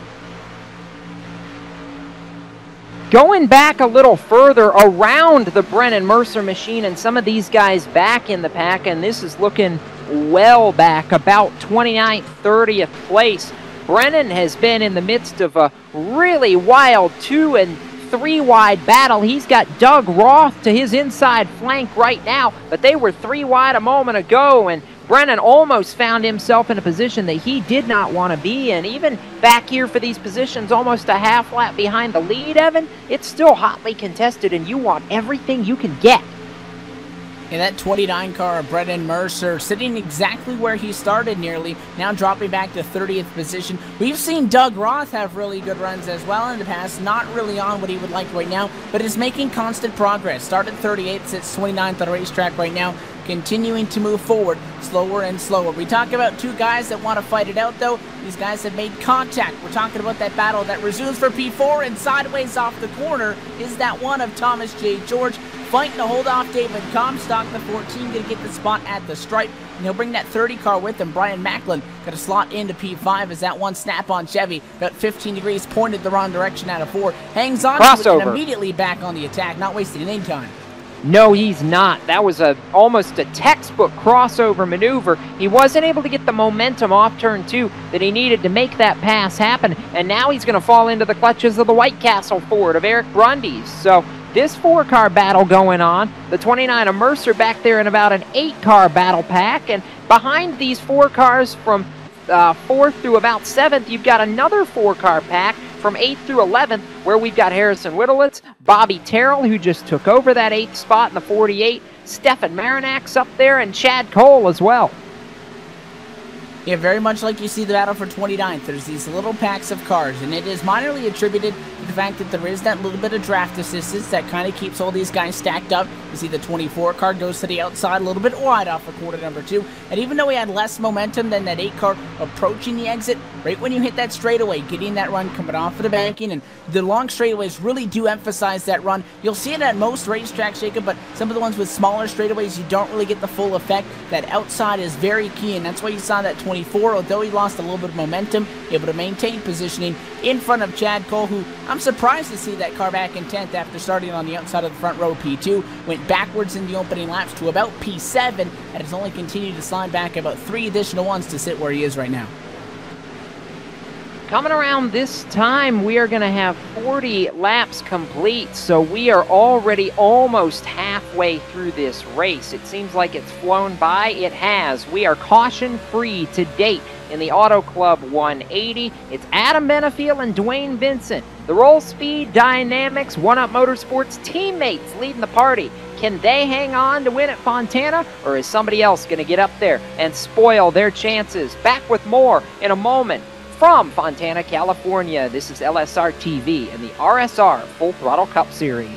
Going back a little further around the Brennan Mercer machine and some of these guys back in the pack, and this is looking well back, about 29th, 30th place. Brennan has been in the midst of a really wild 2 and 3 wide battle. He's got Doug Roth to his inside flank right now, but they were 3 wide a moment ago, and Brennan almost found himself in a position that he did not want to be in. Even back here for these positions, almost a half lap behind the lead, Evan, it's still hotly contested, and you want everything you can get. In that 29 car of Brennan Mercer, sitting exactly where he started nearly, now dropping back to 30th position. We've seen Doug Roth have really good runs as well in the past, not really on what he would like right now, but is making constant progress. Started 38th, sits 29th on the racetrack right now, continuing to move forward slower and slower. We talk about 2 guys that want to fight it out, though. These guys have made contact. We're talking about that battle that resumes for P4, and sideways off the corner is that one of Thomas J. George, fighting to hold off David Comstock. The 14 going to get the spot at the stripe, and he'll bring that 30 car with him. Brian Macklin going to slot into P5 as that one Snap-on Chevy, about 15 degrees, pointed the wrong direction out of 4. Hangs on to it and immediately back on the attack, not wasting any time. No, he's not. That was almost a textbook crossover maneuver. He wasn't able to get the momentum off turn 2 that he needed to make that pass happen, and now he's going to fall into the clutches of the White Castle Ford of Eric Brundys. So this 4-car battle going on. The 29 of Mercer back there in about an 8-car battle pack, and behind these 4 cars from 4th through about 7th, you've got another 4-car pack from 8th through 11th, where we've got Harrison Whittlitz, Bobby Terrell, who just took over that 8th spot in the 48, Stefan Marinak's up there, and Chad Cole as well. Yeah, very much like you see the battle for 29th. There's these little packs of cars, and it is minorly attributed to the fact that there is that little bit of draft assistance that kind of keeps all these guys stacked up. You see the 24 car goes to the outside a little bit wide off of quarter number 2, and even though he had less momentum than that 8 car approaching the exit, right when you hit that straightaway, getting that run coming off of the banking, and the long straightaways really do emphasize that run. You'll see it at most racetracks, Jacob, but some of the ones with smaller straightaways, you don't really get the full effect. That outside is very key, and that's why you saw that 24, although he lost a little bit of momentum, able to maintain positioning in front of Chad Cole, who I'm surprised to see that car back in 10th after starting on the outside of the front row P2, went backwards in the opening laps to about P7, and has only continued to slide back about 3 additional ones to sit where he is right now. Coming around this time, we are going to have 40 laps complete, so we are already almost halfway through this race. It seems like it's flown by. It has. We are caution-free to date in the Auto Club 180. It's Adam Benefield and Dwayne Vincent. The Roll Speed Dynamics One-Up Motorsports teammates leading the party. Can they hang on to win at Fontana, or is somebody else going to get up there and spoil their chances? Back with more in a moment. From Fontana, California, this is LSR TV and the RSR Full Throttle Cup Series.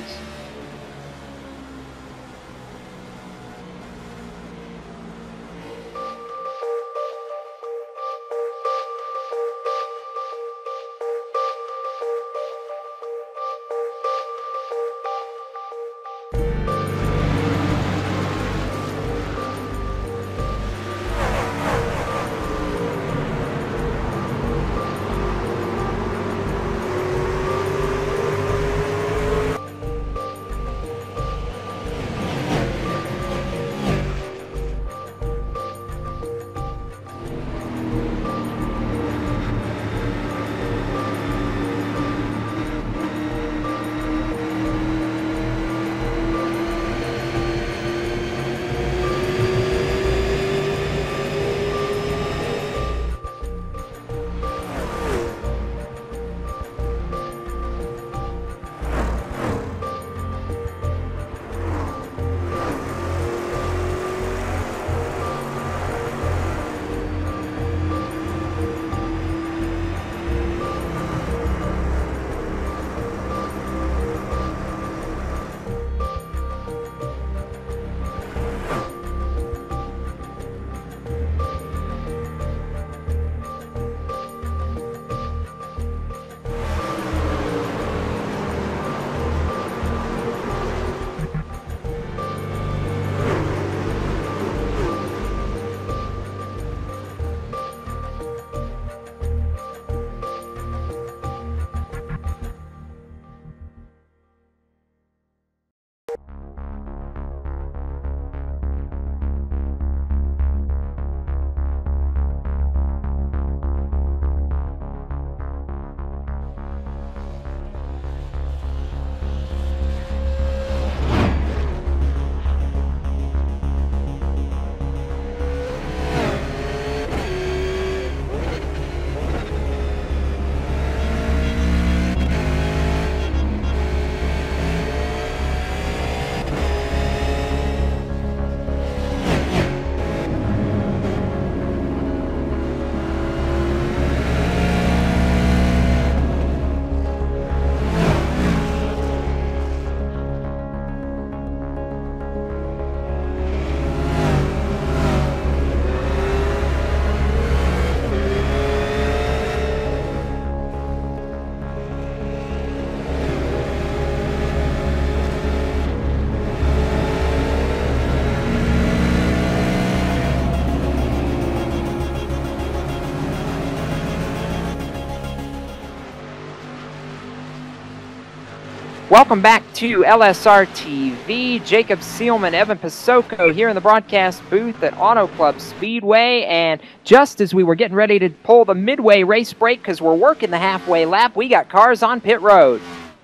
Welcome back to LSR TV. Jacob Seelman, Evan Pasoko here in the broadcast booth at Auto Club Speedway. And just as we were getting ready to pull the midway race break because we're working the halfway lap, we got cars on pit road.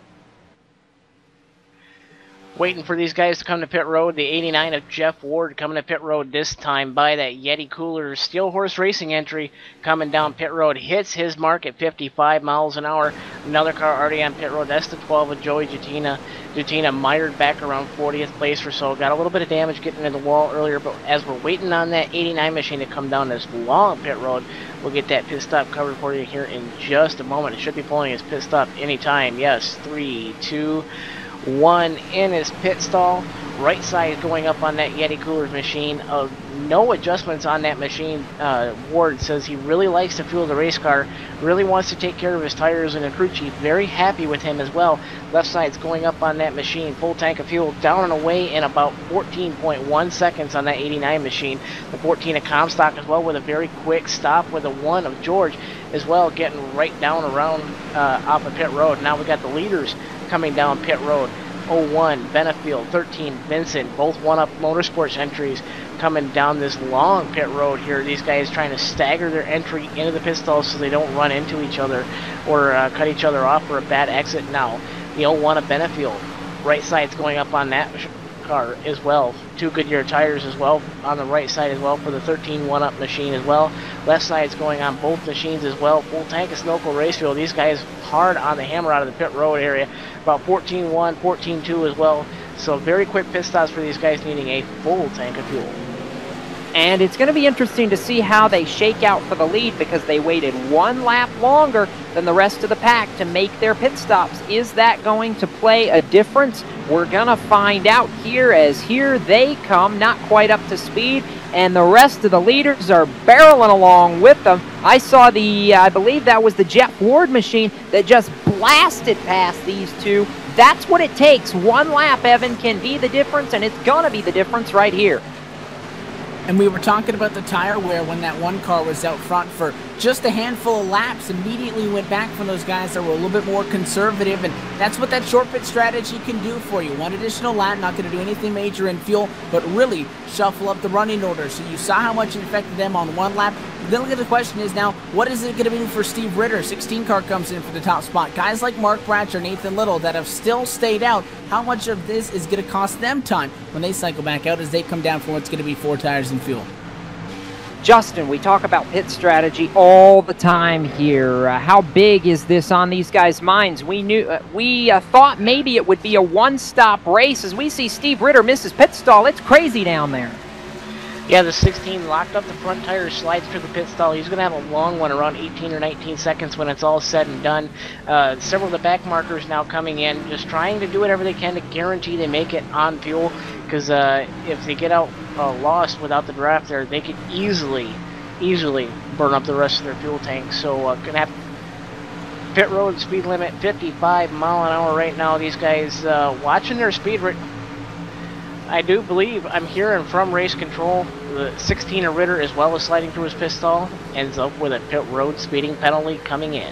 Waiting for these guys to come to pit road. The 89 of Jeff Ward coming to pit road this time by that Yeti Cooler Steel Horse Racing entry coming down pit road. Hits his mark at 55 miles an hour. Another car already on pit road. That's the 12 of Joey Jutina. Jutina mired back around 40th place or so. Got a little bit of damage getting into the wall earlier, but as we're waiting on that 89 machine to come down this long pit road, we'll get that pit stop covered for you here in just a moment. It should be pulling his pit stop anytime. Yes, 3, 2, 1 in his pit stall. Right side going up on that Yeti Coolers machine. No adjustments on that machine. Ward says he really likes to fuel the race car, really wants to take care of his tires, and the crew chief very happy with him as well. Left side's going up on that machine. Full tank of fuel down and away in about 14.1 seconds on that 89 machine. The 14 of Comstock as well with a very quick stop with a 1 of George as well, getting right down around off of pit road. Now we got the leaders coming down pit road. 01 Benefield, 13 Vincent, both one-up motorsports entries coming down this long pit road here. These guys trying to stagger their entry into the pit stall so they don't run into each other or cut each other off for a bad exit. Now the 01 of Benefield, right side's going up on that car as well. 2 Goodyear tires as well on the right side as well for the 13 one-up machine as well. Left side's going on both machines as well. Full tank of Sunoco Race Fuel. These guys hard on the hammer out of the pit road area. About 14.1, 14.2 as well. So very quick pit stops for these guys needing a full tank of fuel. And it's going to be interesting to see how they shake out for the lead because they waited 1 lap longer than the rest of the pack to make their pit stops. Is that going to play a difference? We're going to find out here as here they come, not quite up to speed, and the rest of the leaders are barreling along with them. I saw I believe that was the Jeff Ward machine that just blasted past these two. That's what it takes. 1 lap, Evan, can be the difference, and it's going to be the difference right here. And we were talking about the tire wear when that one car was out front for just a handful of laps, immediately went back from those guys that were a little bit more conservative, and that's what that short pit strategy can do for you. 1 additional lap, not going to do anything major in fuel, but really shuffle up the running order. So you saw how much it affected them on 1 lap. Then look at the question is now, what is it going to do for Steve Ritter? 16 car comes in for the top spot. Guys like Mark Bratcher, Nathan Little that have still stayed out, how much of this is going to cost them time when they cycle back out as they come down for what's going to be 4 tires and fuel? Justin, we talk about pit strategy all the time here. How big is this on these guys' minds? We thought maybe it would be a one-stop race. As we see Steve Ritter miss his pit stall, it's crazy down there. Yeah, the 16 locked up the front tire, slides through the pit stall. He's going to have a long one, around 18 or 19 seconds when it's all said and done. Several of the back markers now coming in, just trying to do whatever they can to guarantee they make it on fuel. Because if they get out lost without the draft there, they could easily burn up the rest of their fuel tank. So going to have pit road speed limit 55 mile an hour right now. These guys watching their speed rate. I do believe I'm hearing from race control the 16 of Ritter as well as sliding through his pit stall ends up with a pit road speeding penalty coming in.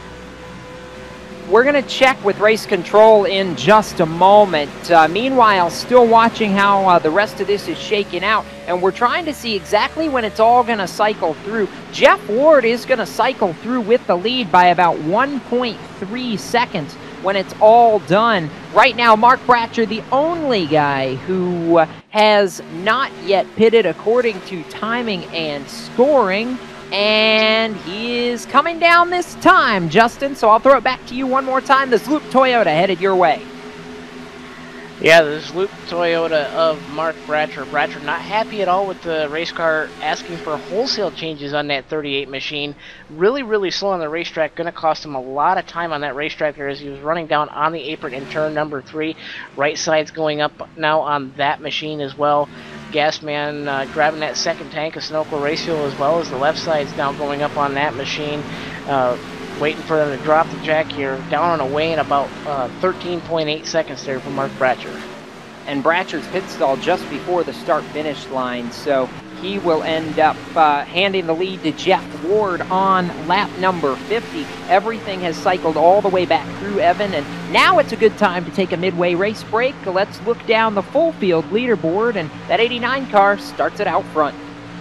We're going to check with race control in just a moment. Meanwhile, still watching how the rest of this is shaking out, and we're trying to see exactly when it's all going to cycle through. Jeff Ward is going to cycle through with the lead by about 1.3 seconds when it's all done. Right now, Mark Bratcher, the only guy who has not yet pitted according to timing and scoring, and he is coming down this time, Justin, so I'll throw it back to you one more time. The Zloop Toyota headed your way. Yeah, the Zloop Toyota of Mark Bratcher. Bratcher not happy at all with the race car, asking for wholesale changes on that 38 machine. Really slow on the racetrack. Going to cost him a lot of time on that racetrack there as he was running down on the apron in turn number 3. Right side's going up now on that machine as well. Gasman grabbing that second tank of Sunoco Race Fuel as well as the left side's now going up on that machine. Waiting for them to drop the jack here, down and away in about 13.8 seconds there for Mark Bratcher. And Bratcher's pit stall just before the start-finish line, so he will end up handing the lead to Jeff Ward on lap number 50. Everything has cycled all the way back through Evan, and now it's a good time to take a midway race break. Let's look down the full field leaderboard, and that 89 car starts it out front.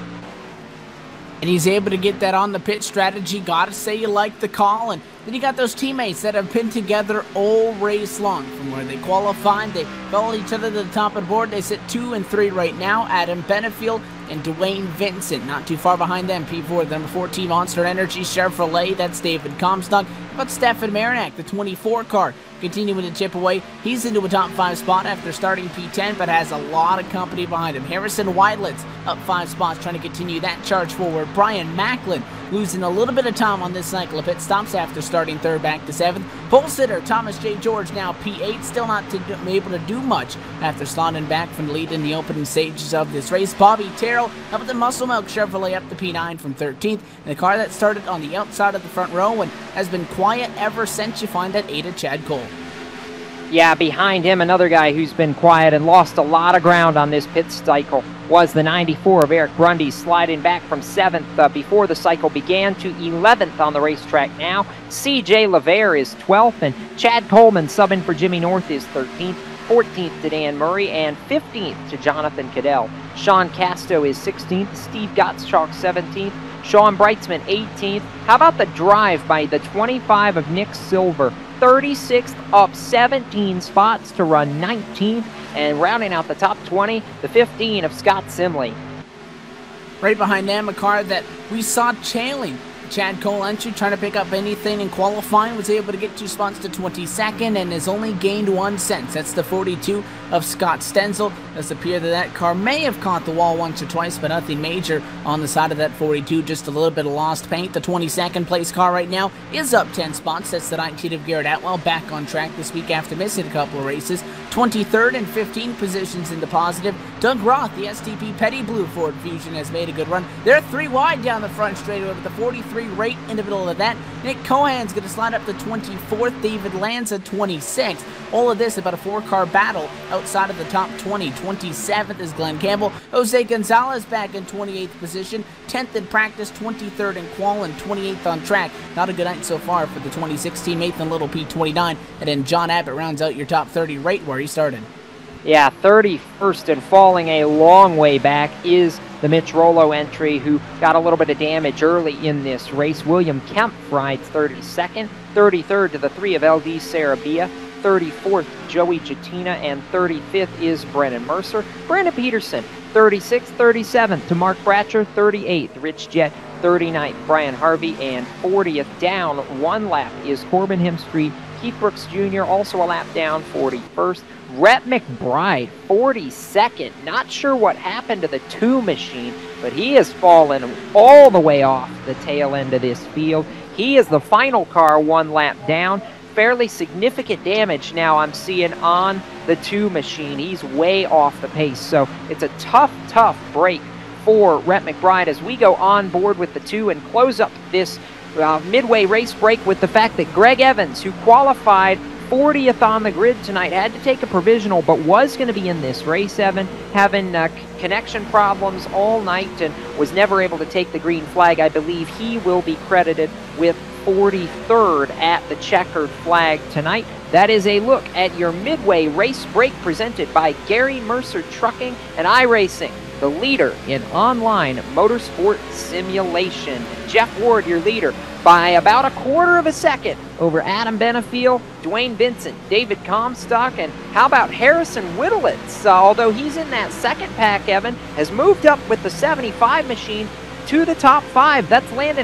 And he's able to get that on the pit strategy. Gotta say you like the call. And then you got those teammates that have been together all race long. From where they qualified, they followed each other to the top of the board. They sit 2 and 3 right now. Adam Benefield and Dwayne Vincent. Not too far behind them. P4, the number 14 Monster Energy Chevrolet. That's David Comstock. How about Stefan Marinak, the 24 car? Continuing to chip away. He's into a top 5 spot after starting P10, but has a lot of company behind him. Harrison Weidlitz up 5 spots, trying to continue that charge forward. Brian Macklin losing a little bit of time on this cycle of pit stops after starting 3rd back to 7th. Pole sitter Thomas J. George now P8, still not able to do much after slotting back from the lead in the opening stages of this race. Bobby Terrell up at the Muscle Milk Chevrolet up to P9 from 13th. And the car that started on the outside of the front row and has been quiet ever since you find that 8 of Chad Cole. Yeah, behind him, another guy who's been quiet and lost a lot of ground on this pit cycle was the 94 of Eric Grundy, sliding back from 7th before the cycle began to 11th on the racetrack now. CJ LeVere is 12th, and Chad Coleman, subbing for Jimmy North, is 13th. 14th to Dan Murray, and 15th to Jonathan Cadell. Sean Casto is 16th, Steve Gottschalk 17th, Sean Breitzman 18th. How about the drive by the 25 of Nick Silver? 36th, up 17 spots to run 19th, and rounding out the top 20, the 15 of Scott Simley. Right behind them, a car that we saw trailing Chad Cole entry, trying to pick up anything in qualifying, was able to get 2 spots to 22nd and has only gained 1 cent. That's the 42 of Scott Stenzel. It does appear that that car may have caught the wall once or twice, but nothing major on the side of that 42, just a little bit of lost paint. The 22nd place car right now is up 10 spots. That's the 19 of Garrett Atwell, back on track this week after missing a couple of races. 23rd and 15 positions in the positive. Doug Roth, the STP Petty Blue Ford Fusion, has made a good run. They're 3 wide down the front straightaway with the 43 right in the middle of that. Nick Cohan's going to slide up to 24th. David Lanza 26th. All of this about a 4-car battle outside of the top 20. 27th is Glenn Campbell. Jose Gonzalez back in 28th position. 10th in practice, 23rd in qual, and 28th on track. Not a good night so far for the 2016 Nathan Little P29. And then John Abbott rounds out your top 30 right where he started. Yeah, 31st and falling a long way back is the Mitch Rollo entry, who got a little bit of damage early in this race. William Kemp rides 32nd, 33rd to the 3 of LD Sarabia, 34th Joey Jatina, and 35th is Brennan Mercer. Brandon Peterson, 36th, 37th to Mark Bratcher, 38th Rich Jett, 39th Brian Harvey, and 40th down 1 lap is Corbin Hemstreet. Keith Brooks Jr. also a lap down, 41st. Rhett McBride, 42nd. Not sure what happened to the 2 machine, but he has fallen all the way off the tail end of this field. He is the final car 1 lap down. Fairly significant damage now I'm seeing on the 2 machine. He's way off the pace, so it's a tough break for Rhett McBride as we go on board with the 2 and close up this midway race break with the fact that Greg Evans, who qualified 40th on the grid tonight, had to take a provisional but was going to be in this race. Evan having connection problems all night and was never able to take the green flag. I believe he will be credited with 43rd at the checkered flag tonight. That is a look at your midway race break presented by Gary Mercer Trucking and iRacing, the leader in online motorsport simulation. Jeff Ward, your leader, by about a 1/4 of a second over Adam Benefield, Dwayne Vincent, David Comstock, and how about Harrison Whittlitz? Although he's in that second pack, Evan, has moved up with the 75 machine to the top 5. That's Landon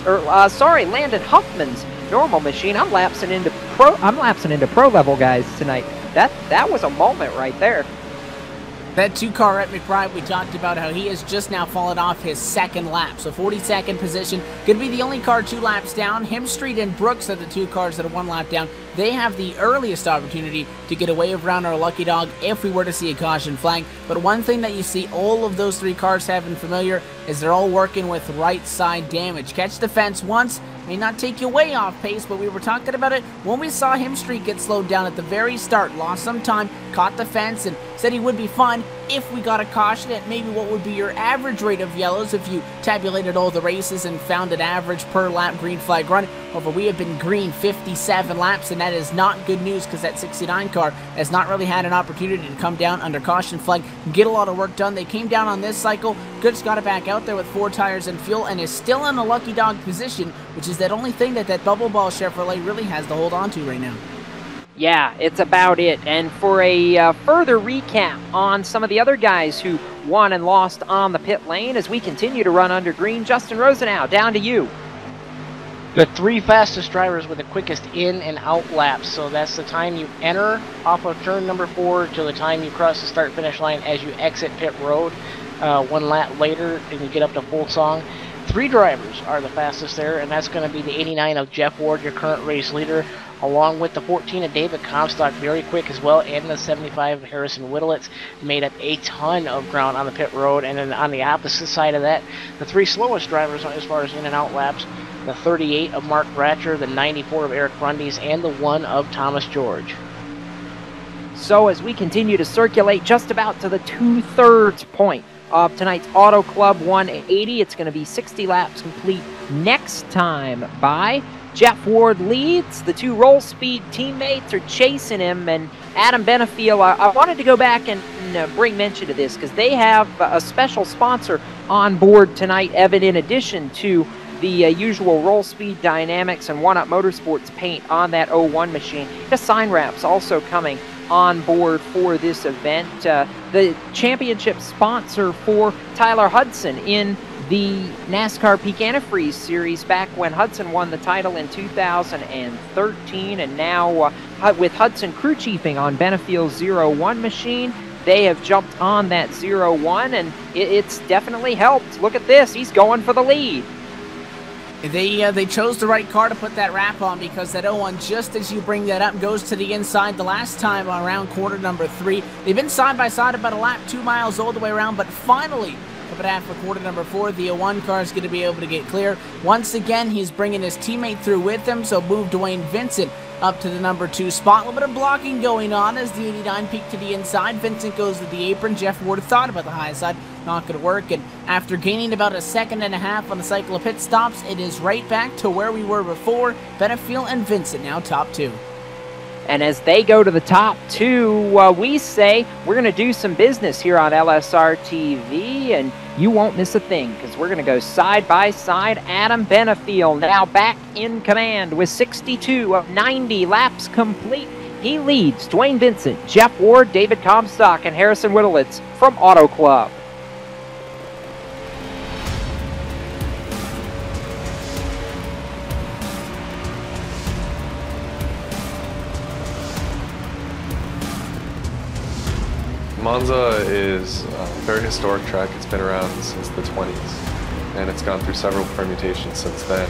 Huffman's normal machine. I'm lapsing into pro level guys tonight. That was a moment right there. That 2-car at McBride, we talked about how he has just now fallen off his 2nd lap. So 42nd position, going to be the only car 2 laps down. Hemstreet and Brooks are the 2 cars that are 1 lap down. They have the earliest opportunity to get away around our lucky dog if we were to see a caution flag. But one thing that you see all of those 3 cars having familiar is they're all working with right side damage. Catch the fence once, may not take you way off pace, but we were talking about it when we saw Hemstreet get slowed down at the very start. Lost some time, caught the fence, and said he would be fine if we got a caution at maybe what would be your average rate of yellows if you tabulated all the races and found an average per lap green flag run. However, we have been green 57 laps, and that is not good news because that 69 car has not really had an opportunity to come down under caution flag and get a lot of work done. They came down on this cycle. Goods got it back out there with 4 tires and fuel and is still in a lucky dog position, which is that only thing that Bubble Ball Chevrolet really has to hold on to right now. Yeah, it's about it. And for a further recap on some of the other guys who won and lost on the pit lane as we continue to run under green, Justin Rosenau, down to you. The 3 fastest drivers with the quickest in and out laps. So that's the time you enter off of turn number 4 till the time you cross the start-finish line as you exit pit road. 1 lap later, and you get up to full song. 3 drivers are the fastest there, and that's going to be the 89 of Jeff Ward, your current race leader, along with the 14 of David Comstock, very quick as well, and the 75 of Harrison Whittlitz made up a ton of ground on the pit road. And then on the opposite side of that, the 3 slowest drivers as far as in and out laps, the 38 of Mark Bratcher, the 94 of Eric Brundys, and the 1 of Thomas George. So as we continue to circulate just about to the 2/3 point of tonight's Auto Club 180, it's going to be 60 laps complete next time by. Jeff Ward leads. The 2 Roll Speed teammates are chasing him, and Adam Benefiel, I wanted to go back and bring mention to this because they have a special sponsor on board tonight, Evan, in addition to the usual Roll Speed Dynamics and One Up Motorsports paint on that 01 machine. The sign wraps also coming on board for this event. The championship sponsor for Tyler Hudson in the NASCAR Peak Antifreeze Series back when Hudson won the title in 2013, and now with Hudson crew chiefing on Benefiel's 01 machine, they have jumped on that 01, and it's definitely helped. Look at this, he's going for the lead. They chose the right car to put that wrap on because that 01, just as you bring that up, goes to the inside the last time around corner number 3. They've been side by side about a lap, 2 miles all the way around, but finally, up at half for quarter number 4, the 01 car is going to be able to get clear. Once again, he's bringing his teammate through with him, so move Dwayne Vincent up to the number 2 spot. A little bit of blocking going on as the 89 peeked to the inside. Vincent goes to the apron. Jeff Ward thought about the high side. Not going to work. And after gaining about 1.5 seconds on the cycle of pit stops, it is right back to where we were before. Benefiel and Vincent now top 2. And as they go to the top 2, we say we're going to do some business here on LSR TV, and you won't miss a thing because we're going to go side by side. Adam Benefiel now back in command with 62 of 90 laps complete. He leads Dwayne Vincent, Jeff Ward, David Comstock, and Harrison Whittlitz from Auto Club. Monza is a very historic track. It's been around since the 20s, and it's gone through several permutations since then.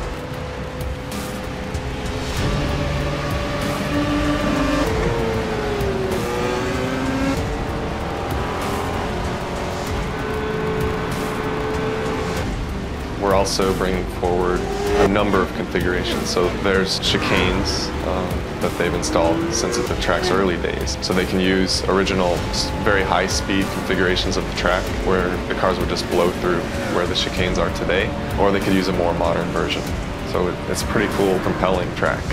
We're also bringing forward a number of configurations. So there's chicanes that they've installed since the track's early days. So they can use original, very high-speed configurations of the track where the cars would just blow through where the chicanes are today, or they could use a more modern version. So it's a pretty cool, compelling track.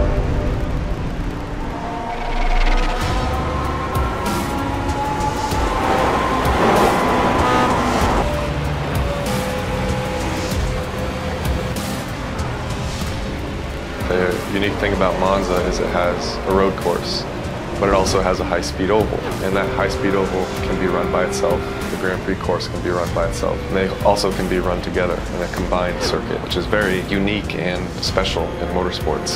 The unique thing about Monza is it has a road course, but it also has a high-speed oval, and that high-speed oval can be run by itself. The Grand Prix course can be run by itself, and they also can be run together in a combined circuit, which is very unique and special in motorsports.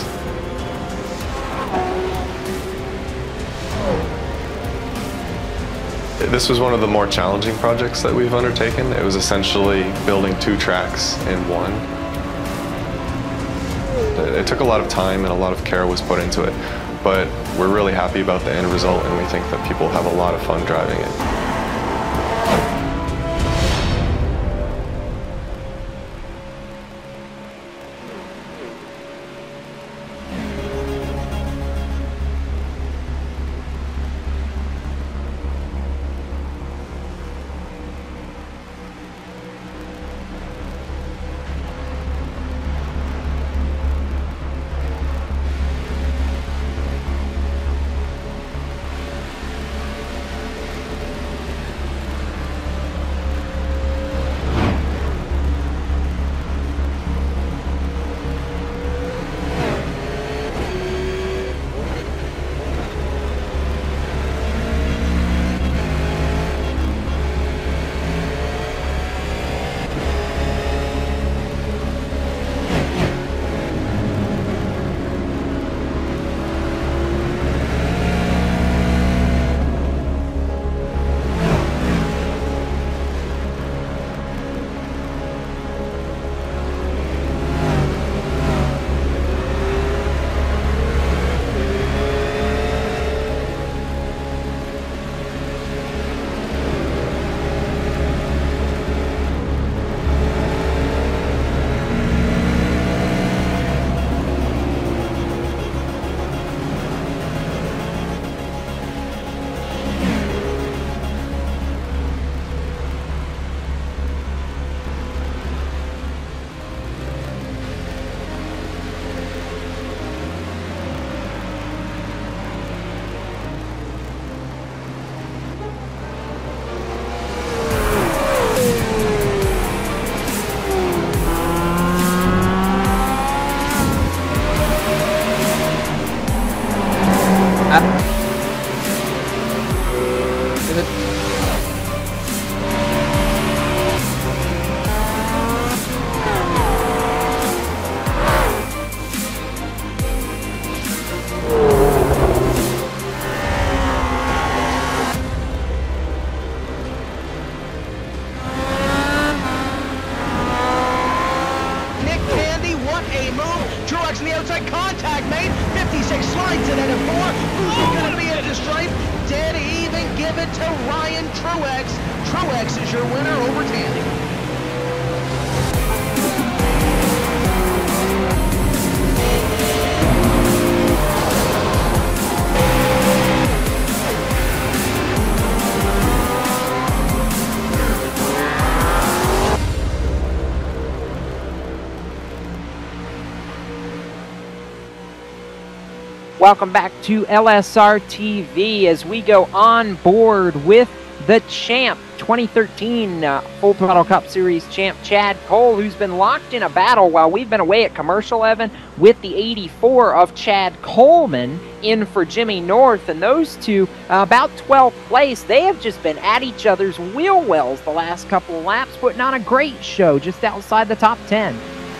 This was one of the more challenging projects that we've undertaken. It was essentially building 2 tracks in one. It took a lot of time and a lot of care was put into it, but we're really happy about the end result, and we think that people have a lot of fun driving it. Truex on the outside, contact made. 56 slides it into 4. Who's it going to be at the stripe? Dead even, give it to Ryan Truex. Truex is your winner over Tandy. Welcome back to LSR TV as we go on board with the champ, 2013 Full Throttle Cup Series champ Chad Cole, who's been locked in a battle while we've been away at commercial, Evan, with the 84 of Chad Coleman in for Jimmy North. And those two, about 12th place, they have just been at each other's wheel wells the last couple of laps, putting on a great show just outside the top 10.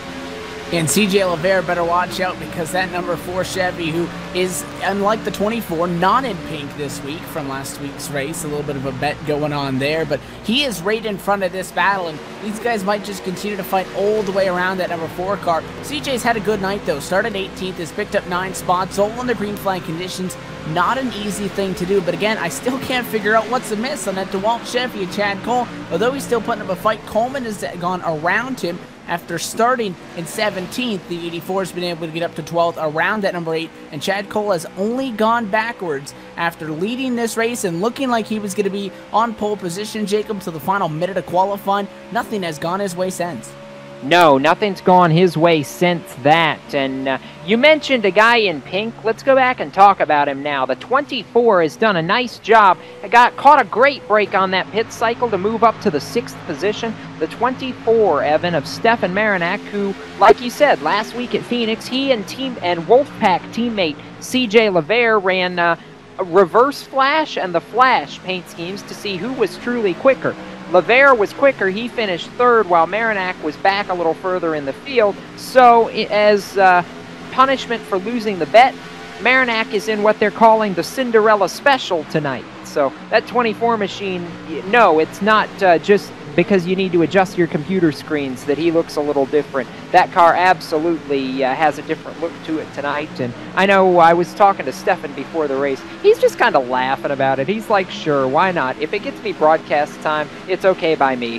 And CJ Lavere better watch out, because that number 4 Chevy, who is, unlike the 24, not in pink this week from last week's race, a little bit of a bet going on there, but he is right in front of this battle, and these guys might just continue to fight all the way around that number 4 car. CJ's had a good night, though. Started 18th, has picked up 9 spots, all under green flag conditions. Not an easy thing to do, but again, I still can't figure out what's amiss on that DeWalt Chevy and Chad Cole. Although he's still putting up a fight, Coleman has gone around him. After starting in 17th, the 84 has been able to get up to 12th around that number 8, and Chad Cole has only gone backwards after leading this race and looking like he was going to be on pole position, Jacob, to the final minute of qualifying. Nothing has gone his way since. No, nothing's gone his way since that. And you mentioned a guy in pink. Let's go back and talk about him now. The 24 has done a nice job. Caught a great break on that pit cycle to move up to the 6th position. The 24, Evan, of Stefan Marinak, who, like you said, last week at Phoenix, he and Wolfpack teammate CJ Lavere ran a reverse flash and the flash paint schemes to see who was truly quicker. Lavere was quicker. He finished 3rd, while Marinak was back a little further in the field. So, as punishment for losing the bet, Marinak is in what they're calling the Cinderella Special tonight. So, that 24 machine, no, it's not just because you need to adjust your computer screens that he looks a little different. That car absolutely has a different look to it tonight. And I know I was talking to Stefan before the race. He's just kind of laughing about it. He's like, sure, why not? If it gets me broadcast time, it's okay by me.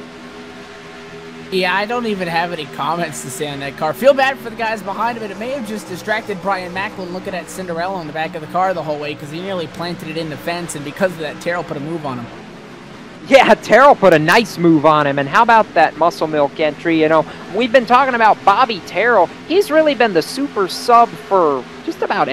Yeah, I don't even have any comments to say on that car. Feel bad for the guys behind him, and it may have just distracted Brian Macklin looking at Cinderella on the back of the car the whole way, because he nearly planted it in the fence, and because of that, Terrell put a move on him. Yeah, Terrell put a nice move on him, and how about that Muscle Milk entry? You know, we've been talking about Bobby Terrell. He's really been the super sub for just about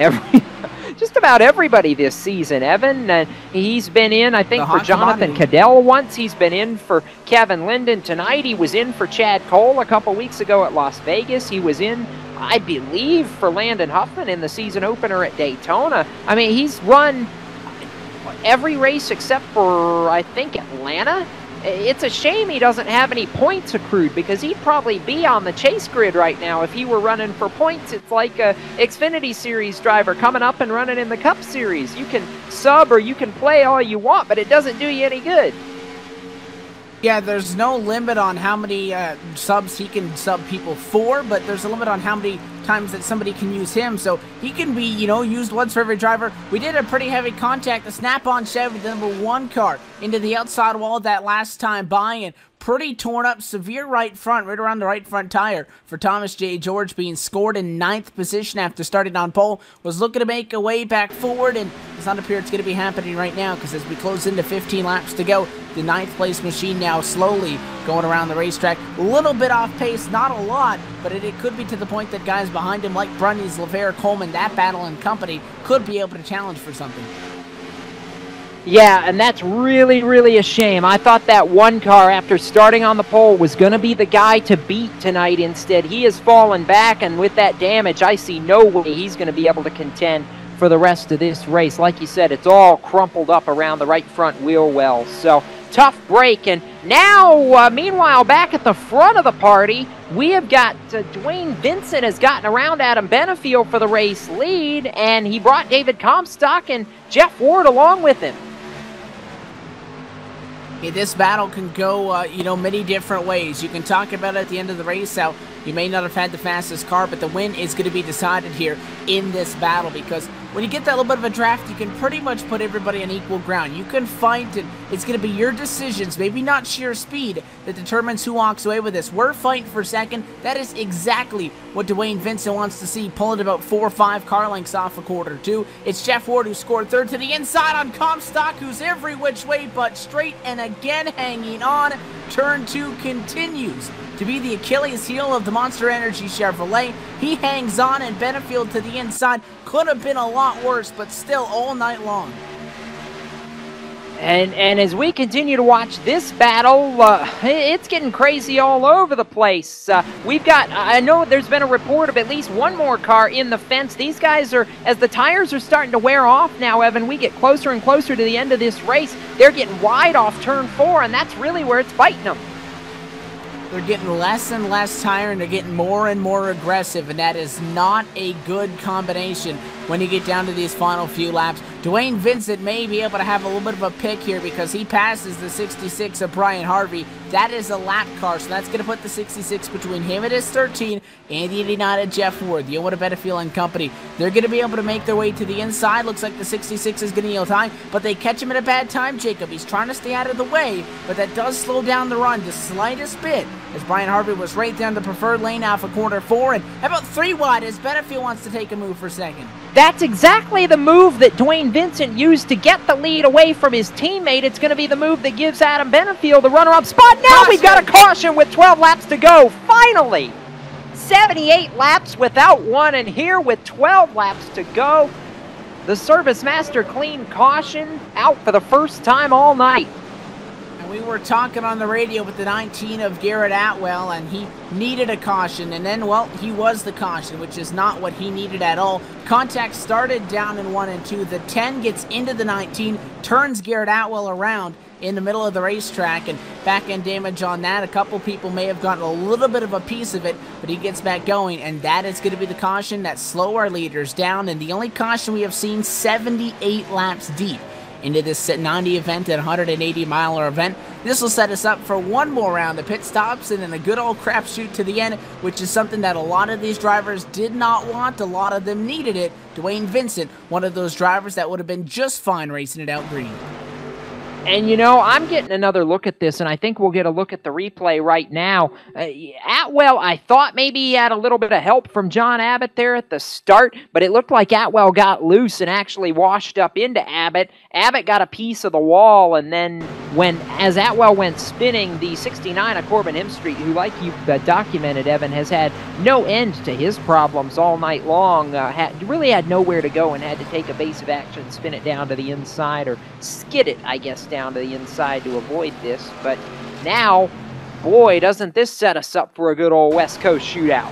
everybody this season, Evan. And he's been in, I think, for Jonathan Cadell once. He's been in for Kevin Linden tonight. He was in for Chad Cole a couple weeks ago at Las Vegas. He was in, I believe, for Landon Huffman in the season opener at Daytona. I mean, he's run every race except for, I think, Atlanta. It's a shame he doesn't have any points accrued, because he'd probably be on the chase grid right now if he were running for points. It's like a Xfinity Series driver coming up and running in the Cup Series. You can sub or you can play all you want, but it doesn't do you any good. Yeah, there's no limit on how many subs he can sub people for, but there's a limit on how many times that somebody can use him. So he can be, you know, used once for every driver. We did a pretty heavy contact, the Snap-on Chevy, the number 1 car, into the outside wall that last time by, and pretty torn up, severe right front, right around the right front tire for Thomas J. George, being scored in 9th position after starting on pole. Was looking to make a way back forward, and it's not appear it's going to be happening right now, because as we close into 15 laps to go, the 9th place machine now slowly going around the racetrack. A little bit off pace, not a lot, but it could be to the point that guys behind him like Brundy's, Lavere, Coleman, that battle and company could be able to challenge for something. Yeah, and that's really, really a shame. I thought that 1 car, after starting on the pole, was going to be the guy to beat tonight. Instead, he has fallen back, and with that damage, I see no way he's going to be able to contend for the rest of this race. Like you said, it's all crumpled up around the right front wheel well. So, tough break. And now, meanwhile, back at the front of the party, we have got Dwayne Vincent has gotten around Adam Benefiel for the race lead, and he brought David Comstock and Jeff Ward along with him. This battle can go, many different ways. You can talk about it at the end of the race how you may not have had the fastest car, but the win is going to be decided here in this battle, because when you get that little bit of a draft, you can pretty much put everybody on equal ground. You can fight, and it's going to be your decisions, maybe not sheer speed, that determines who walks away with this. We're fighting for second. That is exactly what Dwayne Vincent wants to see, pulling about 4 or 5 car lengths off a quarter 2. It's Jeff Ward who scored third to the inside on Comstock, who's every which way but straight, and again hanging on. Turn 2 continues to be the Achilles heel of the Monster Energy Chevrolet. He hangs on, and Benefield to the inside. Could have been a lot worse, but still all night long. And as we continue to watch this battle, it's getting crazy all over the place. We've got, I know there's been a report of at least one more car in the fence. These guys are, as the tires are starting to wear off now, Evan, we get closer and closer to the end of this race. They're getting wide off turn 4, and that's really where it's biting them. They're getting less and less tire, and they're getting more and more aggressive, and that is not a good combination when you get down to these final few laps. Dwayne Vincent may be able to have a little bit of a pick here because he passes the 66 of Brian Harvey. That is a lap car, so that's going to put the 66 between him and his 13 and the 89 of Jeff Ward, the Owona Benefield and Company. They're going to be able to make their way to the inside. Looks like the 66 is going to yield time, but they catch him at a bad time, Jacob. He's trying to stay out of the way, but that does slow down the run the slightest bit, as Brian Harvey was right down the preferred lane off of corner 4, and about 3 wide as Benefield wants to take a move for second. That's exactly the move that Dwayne Vincent used to get the lead away from his teammate. It's going to be the move that gives Adam Benefield the runner-up spot. Now we've got a caution with 12 laps to go. Finally, 78 laps without one, and here with 12 laps to go, the Service Master Clean caution out for the first time all night. We were talking on the radio with the 19 of Garrett Atwell, and he needed a caution, and then, well, he was the caution, which is not what he needed at all. Contact started down in 1 and 2. The 10 gets into the 19, turns Garrett Atwell around in the middle of the racetrack, and back-end damage on that. A couple people may have gotten a little bit of a piece of it, but he gets back going, and that is going to be the caution that slow our leaders down, and the only caution we have seen 78 laps deep into this 90 event at 180-miler event. This will set us up for one more round of pit stops and then a good old crapshoot to the end, which is something that a lot of these drivers did not want. A lot of them needed it. Dwayne Vincent, one of those drivers that would have been just fine racing it out green. And, you know, I'm getting another look at this, and I think we'll get a look at the replay right now. Atwell, I thought maybe he had a little bit of help from John Abbott there at the start, but it looked like Atwell got loose and actually washed up into Abbott. Abbott got a piece of the wall, and then as Atwell went spinning, the 69 of Corbin Hemstreet, who, like you documented, Evan, has had no end to his problems all night long, really had nowhere to go and had to take evasive action, spin it down to the inside, or skid it, I guess, down to the inside to avoid this. But now, boy, doesn't this set us up for a good old West Coast shootout.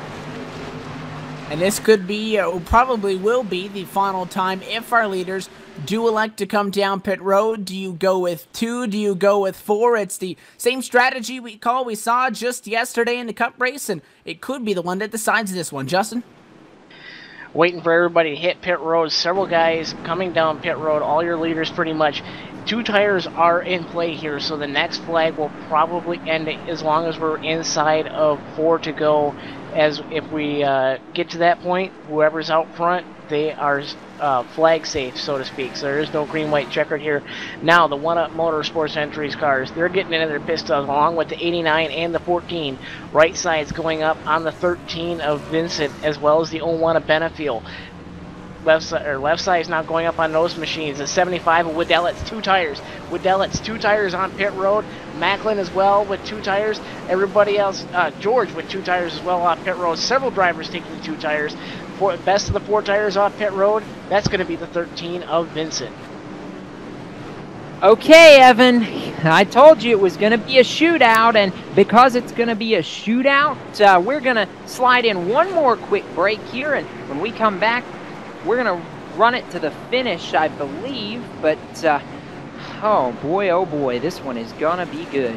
And this could be, probably will be, the final time if our leaders do elect to come down pit road. Do you go with 2? Do you go with 4? It's the same strategy we saw just yesterday in the Cup race, and it could be the one that decides this one. Justin? Waiting for everybody to hit pit road. Several guys coming down pit road. All your leaders pretty much. 2 tires are in play here, so the next flag will probably end as long as we're inside of 4 to go. As if we get to that point, whoever's out front, they are flag safe, so to speak. So there is no green-white checkered here. Now, the One Up Motorsports Entries cars, they're getting into their pit stops along with the 89 and the 14. Right side's going up on the 13 of Vincent, as well as the 01 of Benefield. Left side is now going up on those machines. The 75 of Woodellets, 2 tires. Woodellets, 2 tires on pit road. Macklin as well with 2 tires. Everybody else, George with 2 tires as well off pit road. Several drivers taking 2 tires. Best of the 4 tires off pit road. That's going to be the 13 of Vincent. Okay, Evan, I told you it was going to be a shootout, and because it's going to be a shootout, we're going to slide in one more quick break here, and when we come back, we're going to run it to the finish, I believe, but, oh boy, this one is going to be good.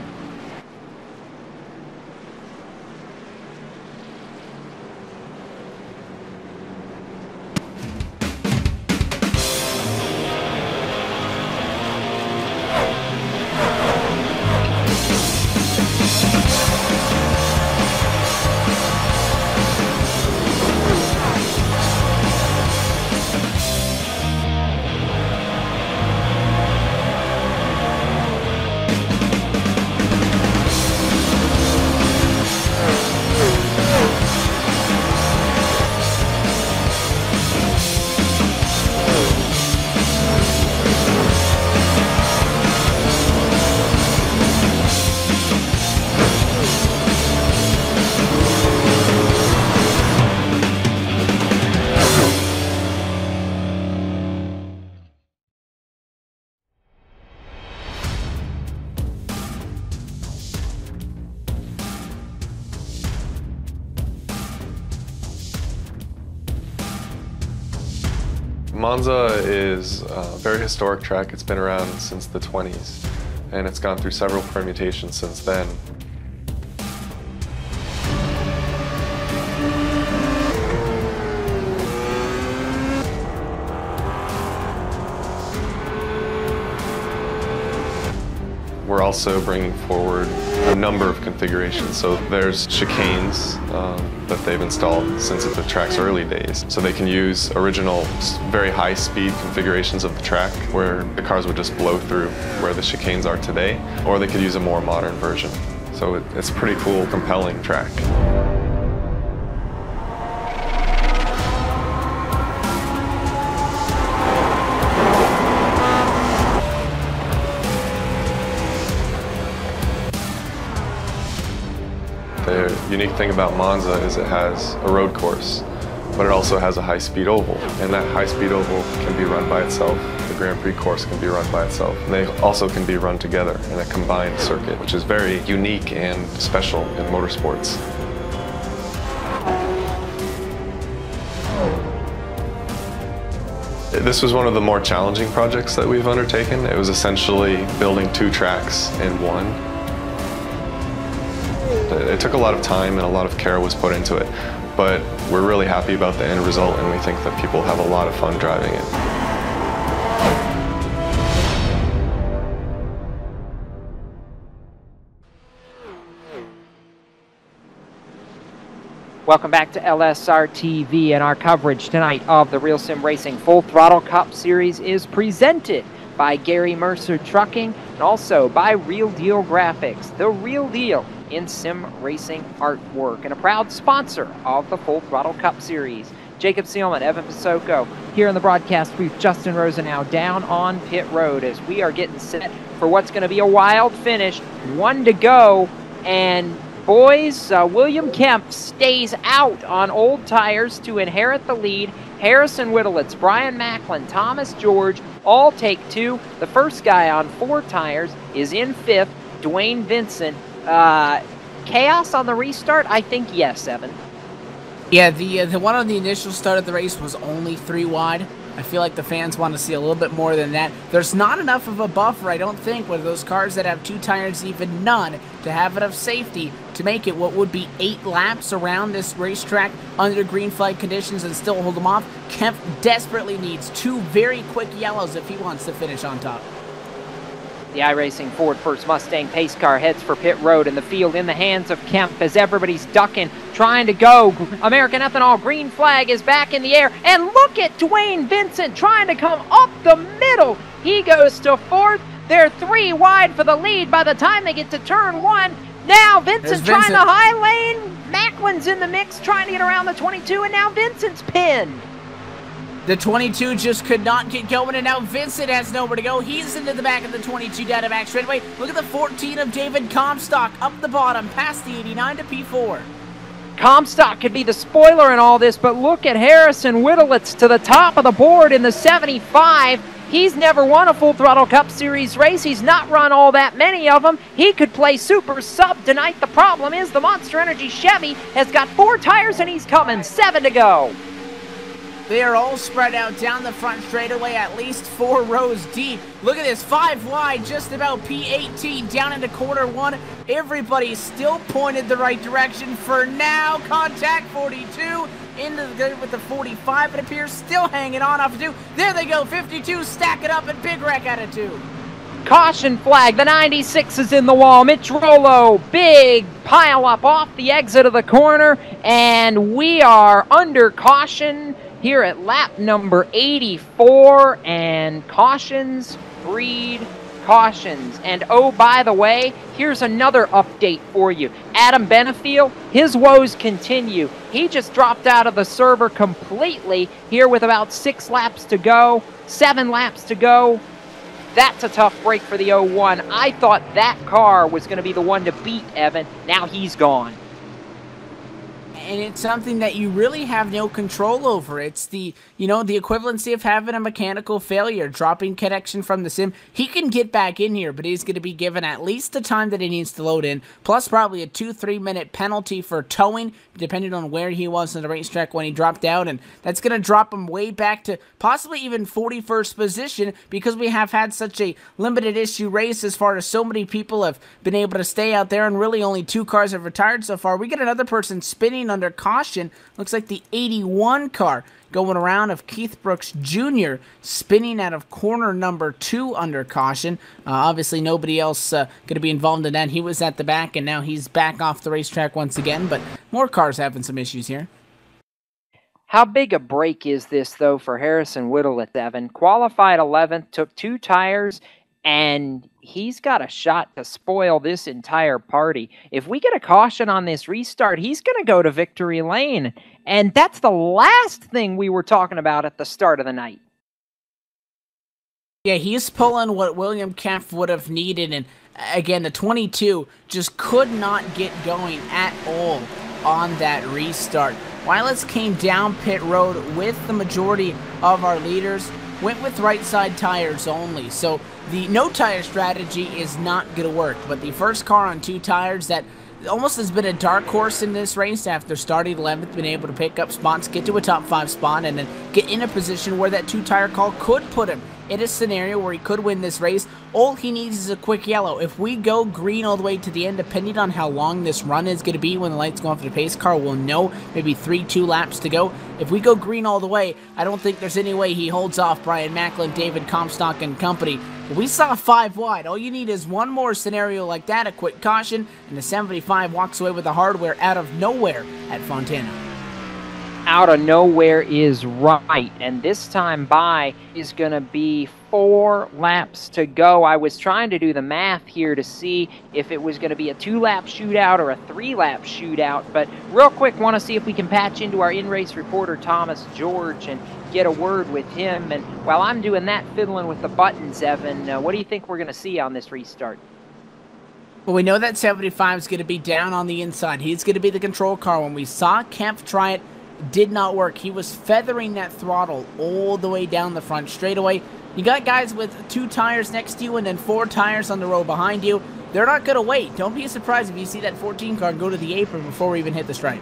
Monza is a very historic track. It's been around since the 20s, and it's gone through several permutations since then. We're also bringing forward a number of configurations. So there's chicanes that they've installed since the track's early days. So they can use original, very high-speed configurations of the track where the cars would just blow through where the chicanes are today, or they could use a more modern version. So it's a pretty cool, compelling track. The unique thing about Monza is it has a road course, but it also has a high-speed oval. And that high-speed oval can be run by itself. The Grand Prix course can be run by itself. And they also can be run together in a combined circuit, which is very unique and special in motorsports. This was one of the more challenging projects that we've undertaken. It was essentially building two tracks in one. It took a lot of time and a lot of care was put into it, but we're really happy about the end result and we think that people have a lot of fun driving it. Welcome back to LSR TV, and our coverage tonight of the Real Sim Racing Full Throttle Cup Series is presented by Gary Mercer Trucking and also by Real Deal Graphics, the real deal in sim racing artwork, and a proud sponsor of the Full Throttle Cup Series. Jacob Seelman, Evan Pasoko here in the broadcast booth. Justin Rosenau down on pit road as we are getting set for what's going to be a wild finish. 1 to go, and boys, William Kemp stays out on old tires to inherit the lead. Harrison Whittlitz, Brian Macklin, Thomas George all take 2. The first guy on 4 tires is in 5th, Dwayne Vincent. Chaos on the restart? I think yes, Evan. Yeah, the one on the initial start of the race was only 3 wide. I feel like the fans want to see a little bit more than that. There's not enough of a buffer, I don't think, with those cars that have 2 tires, even none, to have enough safety to make it what would be 8 laps around this racetrack under green flag conditions and still hold them off. Kemp desperately needs 2 very quick yellows if he wants to finish on top. The iRacing Ford First Mustang pace car heads for pit road, and the field in the hands of Kemp as everybody's ducking, trying to go. American Ethanol green flag is back in the air, and look at Dwayne Vincent trying to come up the middle. He goes to 4th. They're 3 wide for the lead by the time they get to turn 1. Now Vincent trying the high lane. Macklin's in the mix trying to get around the 22, and now Vincent's pinned. The 22 just could not get going, and now Vincent has nowhere to go. He's into the back of the 22 down to back straightaway. Look at the 14 of David Comstock up the bottom, past the 89 to P4. Comstock could be the spoiler in all this, but look at Harrison Whittlitz to the top of the board in the 75. He's never won a Full Throttle Cup Series race. He's not run all that many of them. He could play super sub tonight. The problem is the Monster Energy Chevy has got 4 tires and he's coming. 7 to go. They are all spread out down the front straightaway, at least 4 rows deep. Look at this, 5 wide, just about P18 down into quarter 1. Everybody's still pointed the right direction for now. Contact 42 into the good with the 45. It appears still hanging on off of 2. There they go, 52, stack it up, and big wreck attitude. Caution flag, the 96 is in the wall. Mitch Rollo, big pile up off the exit of the corner, and we are under caution here at lap number 84, and cautions breed cautions. And oh, by the way, here's another update for you. Adam Benefiel, his woes continue. He just dropped out of the server completely here with about 6 laps to go, 7 laps to go. That's a tough break for the 01. I thought that car was going to be the one to beat Evan. Now he's gone. and it's something that you really have no control over. It's the equivalency of having a mechanical failure, dropping connection from the sim. He can get back in here, but he's going to be given at least the time that he needs to load in, plus probably a 2-3 minute penalty for towing, depending on where he was on the racetrack when he dropped out, and that's going to drop him way back to possibly even 41st position, because we have had such a limited issue race as far as so many people have been able to stay out there, and really only 2 cars have retired so far. We get another person spinning under caution. Looks like the 81 car going around of Keith Brooks Jr. spinning out of corner number 2 under caution. Obviously nobody else going to be involved in that. He was at the back, and now he's back off the racetrack once again, but more cars having some issues here. How big a break is this, though, for Harrison Whittle at 7? Qualified 11th, took 2 tires, and he's got a shot to spoil this entire party. If we get a caution on this restart, he's going to go to victory lane. And that's the last thing we were talking about at the start of the night. Yeah, he's pulling what William Kempf would have needed. And again, the 22 just could not get going at all on that restart. Wilets came down pit road with the majority of our leaders, went with right side tires only. So the no tire strategy is not going to work. But the first car on 2 tires that almost has been a dark horse in this race, after starting 11th, been able to pick up spots, get to a top 5 spot, and then get in a position where that 2 tire call could put him in a scenario where he could win this race. All he needs is a quick yellow. If we go green all the way to the end, depending on how long this run is going to be when the lights go on for the pace car, we'll know maybe 3-2 laps to go. If we go green all the way, I don't think there's any way he holds off Brian Macklin, David Comstock, and company. But we saw 5 wide. All you need is one more scenario like that, a quick caution, and the 75 walks away with the hardware out of nowhere at Fontana. Out of nowhere is right, and this time by is going to be 4 laps to go. I was trying to do the math here to see if it was going to be a 2-lap shootout or a 3-lap shootout, but real quick, want to see if we can patch into our in-race reporter Thomas George and get a word with him. And while I'm doing that, fiddling with the buttons, Evan, what do you think we're going to see on this restart? Well, we know that 75 is going to be down on the inside. He's going to be the control car. When we saw Kempf try it, did not work. He was feathering that throttle all the way down the front straightaway. You got guys with 2 tires next to you and then 4 tires on the row behind you. They're not going to wait. Don't be surprised if you see that 14 car go to the apron before we even hit the stripe.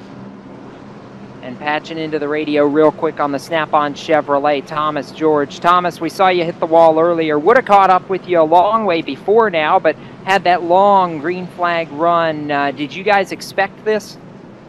And patching into the radio real quick on the Snap-on Chevrolet, Thomas George. Thomas, we saw you hit the wall earlier. Would have caught up with you a long way before now, but had that long green flag run. Did you guys expect this?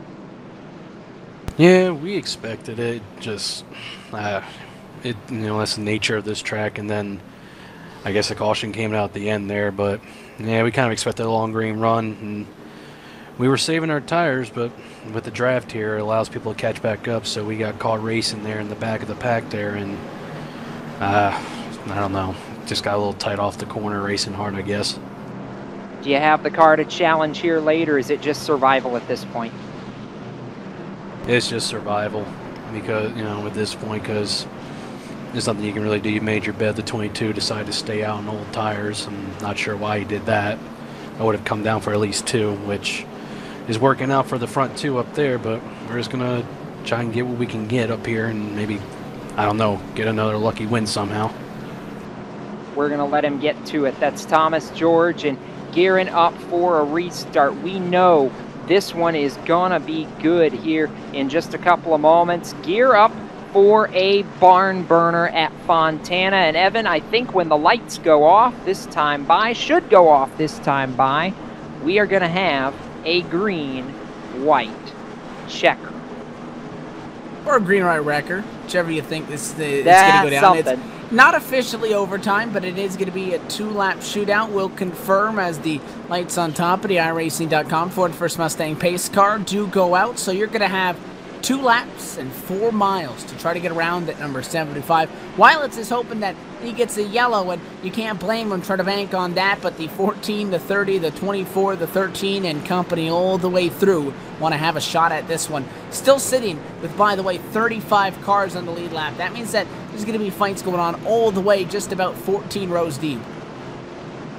Yeah, we expected it. Just, that's the nature of this track. And then I guess the caution came out at the end there. But yeah, we kind of expected a long green run, and we were saving our tires. But with the draft here, it allows people to catch back up. So we got caught racing there in the back of the pack there, and I don't know, just got a little tight off the corner, racing hard, I guess. Do you have the car to challenge here later? Is it just survival at this point? It's just survival, because at this point, because there's nothing you can really do. You made your bet. The 22 decided to stay out on old tires. I'm not sure why he did that. I would have come down for at least 2, which is working out for the front 2 up there, but we're just gonna try and get what we can get up here, and maybe, I don't know, get another lucky win somehow. We're gonna let him get to it. That's Thomas George, and gearing up for a restart. We know this one is gonna be good here in just a couple of moments. Gear up for a barn burner at Fontana. And Evan, I think when the lights go off this time by, should go off this time by, we are gonna have a green-white checker. Or a green-white wrecker, whichever you think it's going to go down. Something. It's not officially overtime, but it is going to be a 2-lap shootout. We'll confirm as the lights on top of the iRacing.com Ford First Mustang pace car do go out. So you're going to have 2 laps and 4 miles to try to get around at number 75. Wilets is hoping that he gets a yellow, and you can't blame him trying to bank on that, but the 14, the 30, the 24, the 13, and company all the way through want to have a shot at this one. Still sitting with, by the way, 35 cars on the lead lap. That means that there's going to be fights going on all the way just about 14 rows deep.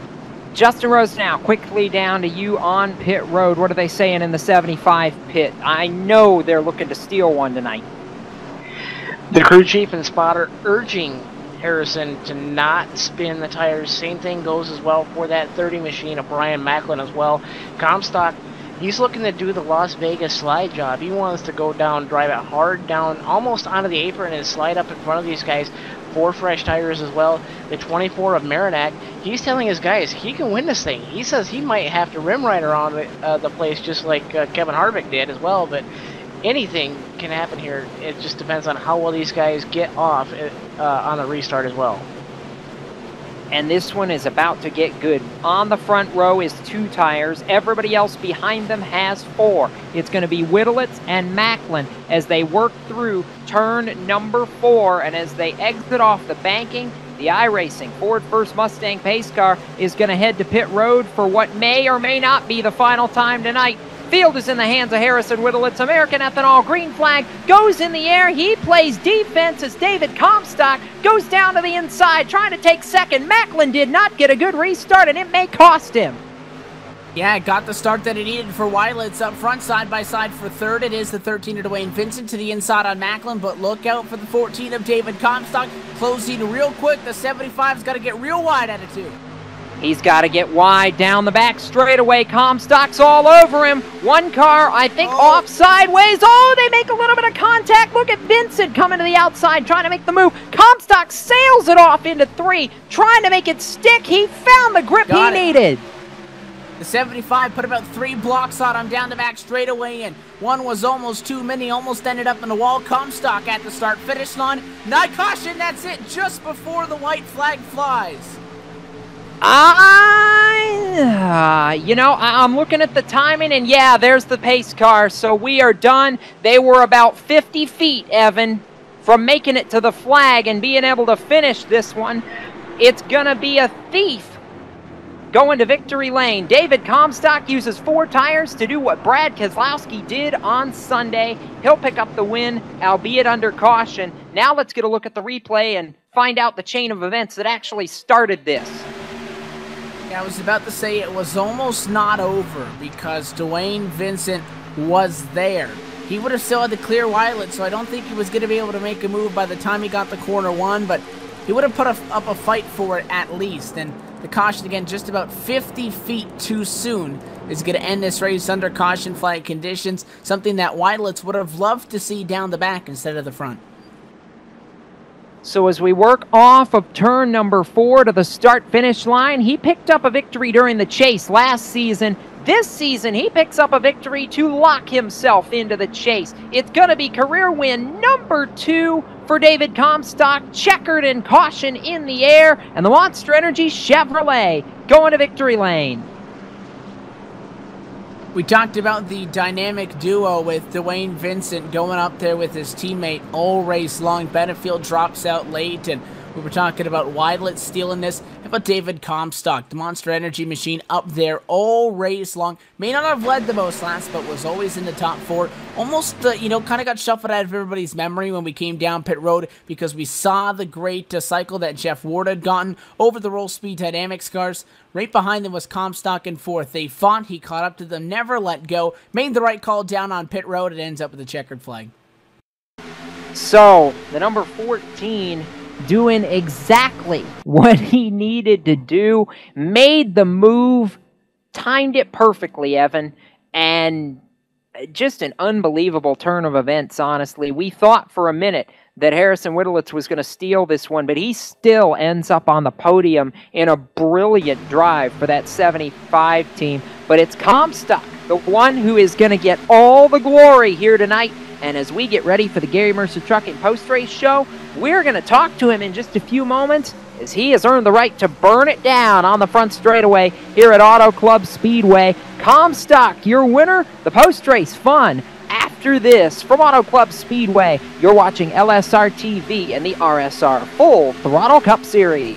Justin Rose now quickly down to you on pit road. What are they saying in the 75 pit? I know they're looking to steal one tonight. The crew chief and spotter urging Harrison to not spin the tires. Same thing goes as well for that 30 machine of Brian Macklin as well. Comstock, he's looking to do the Las Vegas slide job. He wants to go down, drive it hard down, almost onto the apron and slide up in front of these guys. 4 fresh tires as well. The 24 of Marinac, he's telling his guys he can win this thing. He says he might have to rim right around the place just like Kevin Harvick did as well, but anything can happen here. It just depends on how well these guys get off on the restart as well. And this one is about to get good. On the front row is 2 tires. Everybody else behind them has 4. It's going to be Whittlitz and Macklin as they work through turn number 4. And as they exit off the banking, the iRacing Ford First Mustang pace car is going to head to pit road for what may or may not be the final time tonight. Field is in the hands of Harrison Whittlitz. American Ethanol green flag goes in the air. He plays defense as David Comstock goes down to the inside trying to take second. Macklin did not get a good restart, and it may cost him. Yeah, got the start that he needed for Whittlitz up front, side by side for third. It is the 13 of Dwayne Vincent to the inside on Macklin, but look out for the 14 of David Comstock. Closing real quick. The 75's got to get real wide attitude. He's got to get wide down the back straightaway. Comstock's all over him. One car, I think, off sideways. Oh, they make a little bit of contact. Look at Vincent coming to the outside, trying to make the move. Comstock sails it off into 3, trying to make it stick. He found the grip he needed. The 75 put about 3 blocks on him down the back straightaway, and one was almost too many, almost ended up in the wall. Comstock at the start-finish line. Not caution, that's it, just before the white flag flies. I'm looking at the timing, and yeah, there's the pace car, so we are done. They were about 50 feet, Evan, from making it to the flag and being able to finish this one. It's gonna be a thief going to victory lane. David Comstock uses 4 tires to do what Brad Keselowski did on Sunday. He'll pick up the win, albeit under caution. Now let's get a look at the replay and find out the chain of events that actually started this. I was about to say it was almost not over because Dwayne Vincent was there. He would have still had to clear Whittlitz, so I don't think he was going to be able to make a move by the time he got to corner 1, but he would have put up a fight for it at least. And the caution, again, just about 50 feet too soon is going to end this race under caution flag conditions, something that Whittlitz would have loved to see down the back instead of the front. So as we work off of turn number 4 to the start-finish line, he picked up a victory during the chase last season. This season, he picks up a victory to lock himself into the chase. It's going to be career win number 2 for David Comstock, checkered and caution in the air, and the Monster Energy Chevrolet going to victory lane. We talked about the dynamic duo with Dwayne Vincent going up there with his teammate all race long. Benefield drops out late, and we were talking about Whittlitz stealing this. How about David Comstock, the Monster Energy machine, up there all race long? May not have led the most laps, but was always in the top 4. Almost, kind of got shuffled out of everybody's memory when we came down pit road because we saw the great cycle that Jeff Ward had gotten over the Roll Speed Dynamics cars. Right behind them was Comstock in 4th. They fought, he caught up to them, never let go, made the right call down on pit road, and ends up with a checkered flag. So, the number 14 doing exactly what he needed to do, made the move, timed it perfectly, Evan, and just an unbelievable turn of events, honestly. We thought for a minute that Harrison Whittlitz was going to steal this one, but he still ends up on the podium in a brilliant drive for that 75 team. But it's Comstock, the one who is going to get all the glory here tonight. And as we get ready for the Gary Mercer Trucking post-race show, we're going to talk to him in just a few moments as he has earned the right to burn it down on the front straightaway here at Auto Club Speedway. Comstock, your winner, the post-race fun. After this, from Auto Club Speedway, you're watching LSR TV and the RSR Full Throttle Cup Series.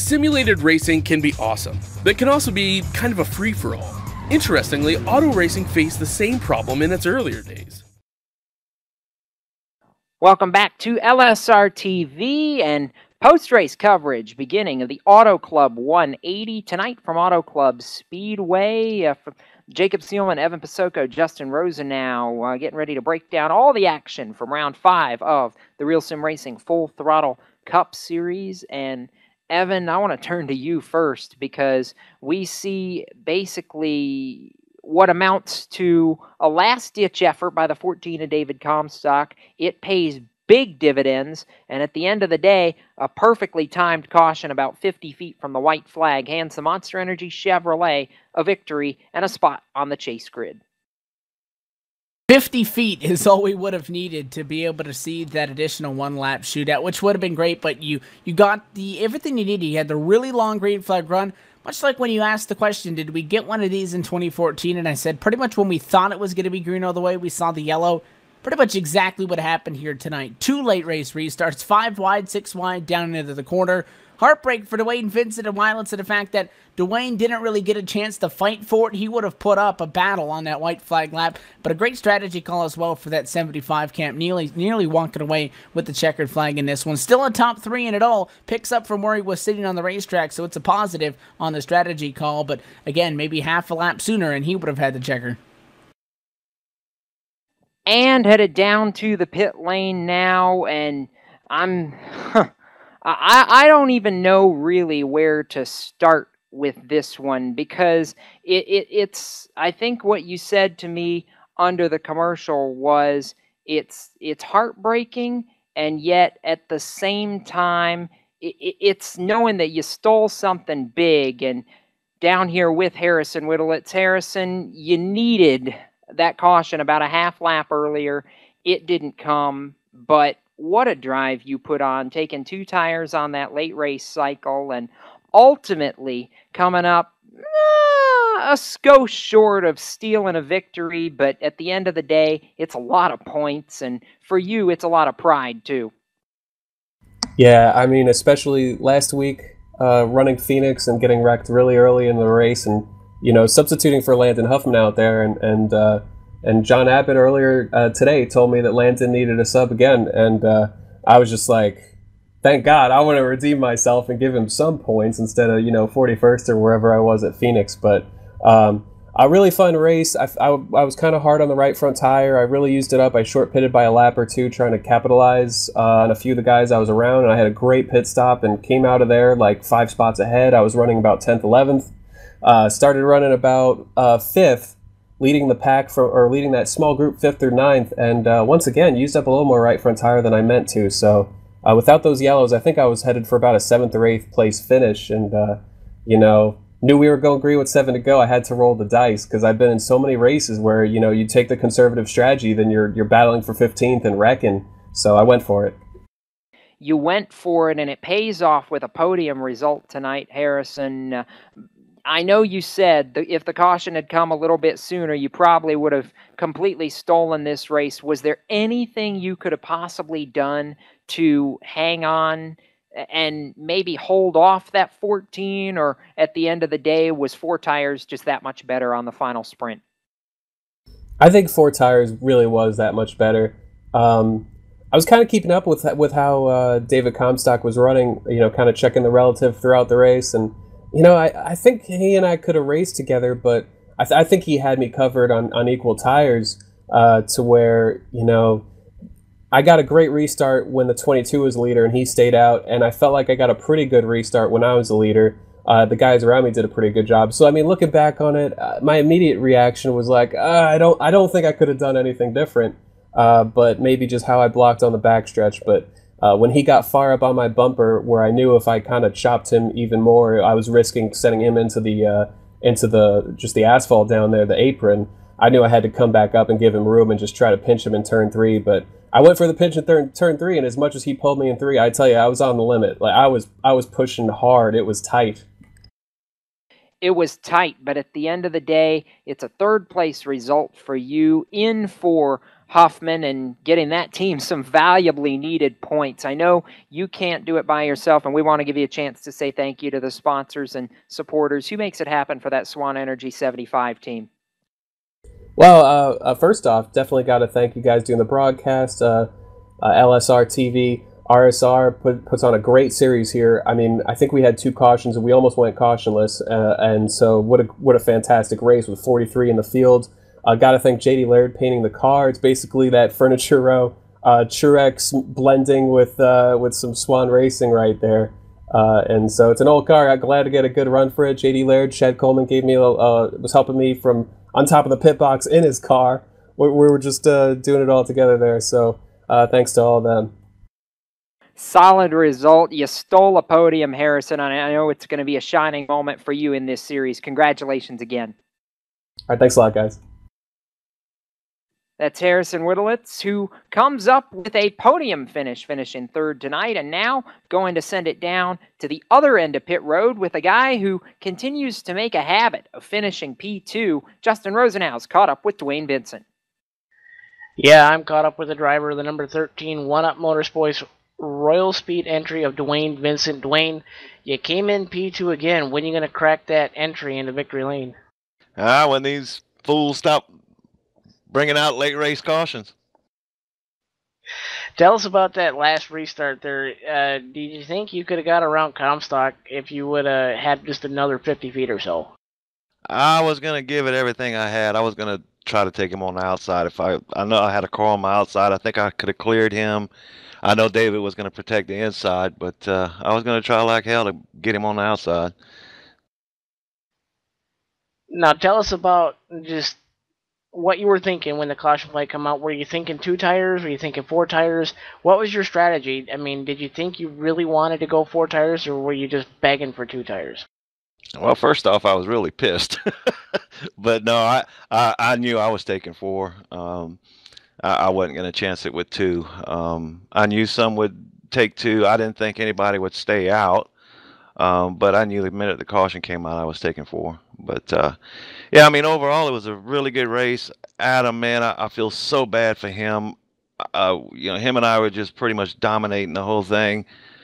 Simulated racing can be awesome, but it can also be kind of a free-for-all. Interestingly, auto racing faced the same problem in its earlier days. Welcome back to LSR TV and post-race coverage beginning of the Auto Club 180 tonight from Auto Club Speedway. From Jacob Seelman, Evan Pasoko, Justin Rosenau getting ready to break down all the action from round 5 of the Real Sim Racing Full Throttle Cup Series. And Evan, I want to turn to you first because we see basically what amounts to a last-ditch effort by the 14 of David Comstock. It pays big dividends, and at the end of the day, a perfectly timed caution about 50 feet from the white flag hands the Monster Energy Chevrolet a victory and a spot on the chase grid. 50 feet is all we would have needed to be able to see that additional one-lap shootout, which would have been great, but you got everything you needed. You had the really long green flag run, much like when you asked the question, did we get one of these in 2014? And I said pretty much when we thought it was going to be green all the way, we saw the yellow. Pretty much exactly what happened here tonight. 2 late race restarts, 5 wide, 6 wide, down into the corner. Heartbreak for Dwayne Vincent and violence to the fact that Dwayne didn't really get a chance to fight for it. He would have put up a battle on that white flag lap, but a great strategy call as well for that 75 camp. Nearly walking away with the checkered flag in this one. Still a top 3 in it all. Picks up from where he was sitting on the racetrack, so it's a positive on the strategy call, but again, maybe half a lap sooner and he would have had the checker. And headed down to the pit lane now, and I don't even know really where to start with this one because it's I think what you said to me under the commercial was it's heartbreaking, and yet at the same time it's knowing that you stole something big. And down here with Harrison Whittlitz, Harrison, you needed that caution about a half lap earlier. It didn't come, but what a drive you put on, taking 2 tires on that late race cycle and ultimately coming up a skosh short of stealing a victory. But at the end of the day, it's a lot of points, and for you, it's a lot of pride too. Yeah, I mean, especially last week, running Phoenix and getting wrecked really early in the race, and substituting for Landon Huffman out there, and John Abbott earlier today told me that Landon needed a sub again, and I was just like, thank God, I want to redeem myself and give him some points instead of 41st or wherever I was at Phoenix. But a really fun race. I was kind of hard on the right front tire. I really used it up. I short pitted by a lap or 2 trying to capitalize on a few of the guys I was around, and I had a great pit stop and came out of there like 5 spots ahead. I was running about 10th, 11th. Started running about 5th, leading the pack leading that small group 5th through 9th, and once again used up a little more right front tire than I meant to. So without those yellows, I think I was headed for about a 7th or 8th place finish, and knew we were going green with 7 to go. I had to roll the dice because I've been in so many races where you take the conservative strategy, then you're battling for 15th and wrecking. So I went for it. You went for it, and it pays off with a podium result tonight, Harrison. I know you said that if the caution had come a little bit sooner, you probably would have completely stolen this race. Was there anything you could have possibly done to hang on and maybe hold off that 14, or at the end of the day, was 4 tires just that much better on the final sprint? I think 4 tires really was that much better. I was kind of keeping up with how David Comstock was running, kind of checking the relative throughout the race, and I think he and I could have raced together, but I think he had me covered on equal tires to where, I got a great restart when the 22 was leader and he stayed out, and I felt like I got a pretty good restart when I was the leader. The guys around me did a pretty good job. So, I mean, looking back on it, my immediate reaction was like, I don't think I could have done anything different, but maybe just how I blocked on the backstretch. But when he got far up on my bumper, where I knew if I kind of chopped him even more, I was risking sending him into the asphalt down there, the apron. I knew I had to come back up and give him room and just try to pinch him in turn 3. But I went for the pinch in turn 3, and as much as he pulled me in 3, I tell you, I was on the limit. Like I was pushing hard. It was tight. It was tight, but at the end of the day, it's a 3rd place result for you in for Huffman and getting that team some valuably needed points. I know you can't do it by yourself, and we want to give you a chance to say thank you to the sponsors and supporters. Who makes it happen for that Swan Energy 75 team? Well, first off, definitely got to thank you guys doing the broadcast. LSR TV, RSR puts on a great series here. I mean, I think we had 2 cautions and we almost went cautionless. And so what a fantastic race with 43 in the field. Got to thank JD Laird painting the car. It's basically that Furniture Row Truex blending with some Swan Racing right there. And so it's an old car. I'm glad to get a good run for it. JD Laird, Chad Coleman was helping me from on top of the pit box in his car. We were just doing it all together there. So thanks to all of them. Solid result. You stole a podium, Harrison. I know it's going to be a shining moment for you in this series. Congratulations again. All right, thanks a lot, guys. That's Harrison Whittlitz, who comes up with a podium finish, finishing 3rd tonight, and now going to send it down to the other end of pit road with a guy who continues to make a habit of finishing P2. Justin Rosenhaus caught up with Dwayne Vincent. Yeah, I'm caught up with the driver of the number 13 One-Up Motorsports Royal Speed entry of Dwayne Vincent. Dwayne, you came in P2 again. When are you going to crack that entry into victory lane? When these fools stop bringing out late race cautions. Tell us about that last restart there. Did you think you could have got around Comstock if you would have had just another 50 feet or so? I was going to give it everything I had. I was going to try to take him on the outside. I know I had a car on my outside. I think I could have cleared him. I know David was going to protect the inside, but I was going to try like hell to get him on the outside. Now tell us about just what you were thinking when the caution light come out. Were you thinking 2 tires? Were you thinking 4 tires? What was your strategy? I mean, did you think you really wanted to go 4 tires, or were you just begging for 2 tires? Well, first off, I was really pissed. But no, I knew I was taking 4. I wasn't going to chance it with 2. I knew some would take 2. I didn't think anybody would stay out. But I knew the minute the caution came out, I was taking 4. But yeah, I mean, overall, it was a really good race. Adam, man, I feel so bad for him. Him and I were just pretty much dominating the whole thing.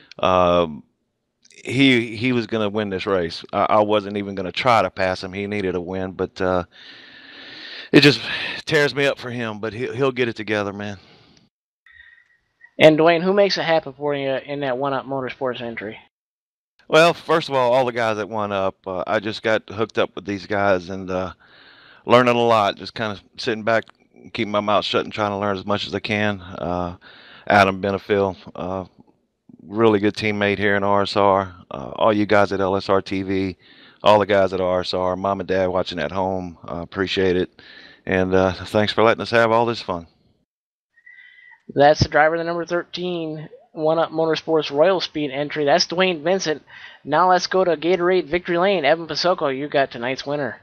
He was going to win this race. I wasn't even going to try to pass him. He needed a win, but it just tears me up for him. But he'll get it together, man. And Dwayne, who makes it happen for you in that One-Up Motorsports entry? Well, first of all the guys that won up, I just got hooked up with these guys and learning a lot, just kind of sitting back, keeping my mouth shut and trying to learn as much as I can. Adam Benefiel, really good teammate here in RSR. All you guys at LSR TV, all the guys at RSR, mom and dad watching at home, appreciate it. And thanks for letting us have all this fun. That's the driver of the number 13 One-Up Motorsports Royal Speed entry. That's Dwayne Vincent. Now let's go to Gatorade Victory Lane. Evan Pasoko, you got tonight's winner.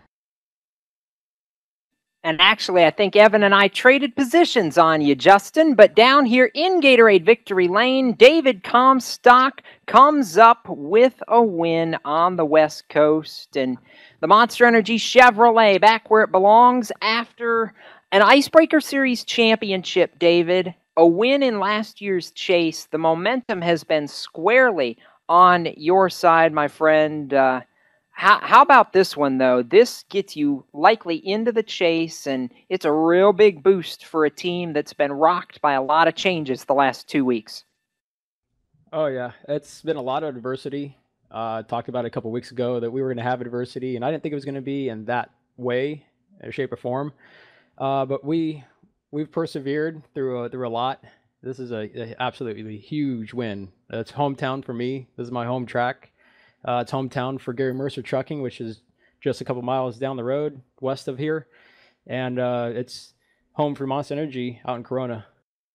And actually, I think Evan and I traded positions on you, Justin. But down here in Gatorade Victory Lane, David Comstock comes up with a win on the West Coast. And the Monster Energy Chevrolet back where it belongs after an Icebreaker Series championship, David. A win in last year's chase. The momentum has been squarely on your side, my friend. How about this one, though? This gets you likely into the chase, and it's a real big boost for a team that's been rocked by a lot of changes the last 2 weeks. Oh, yeah. It's been a lot of adversity. Talked about it a couple weeks ago that we were going to have adversity, and I didn't think it was going to be in that way, shape, or form. But we've persevered through a lot. This is a absolutely huge win. It's hometown for me. This is my home track. It's hometown for Gary Mercer Trucking, which is just a couple miles down the road west of here. And it's home for Monster Energy out in Corona.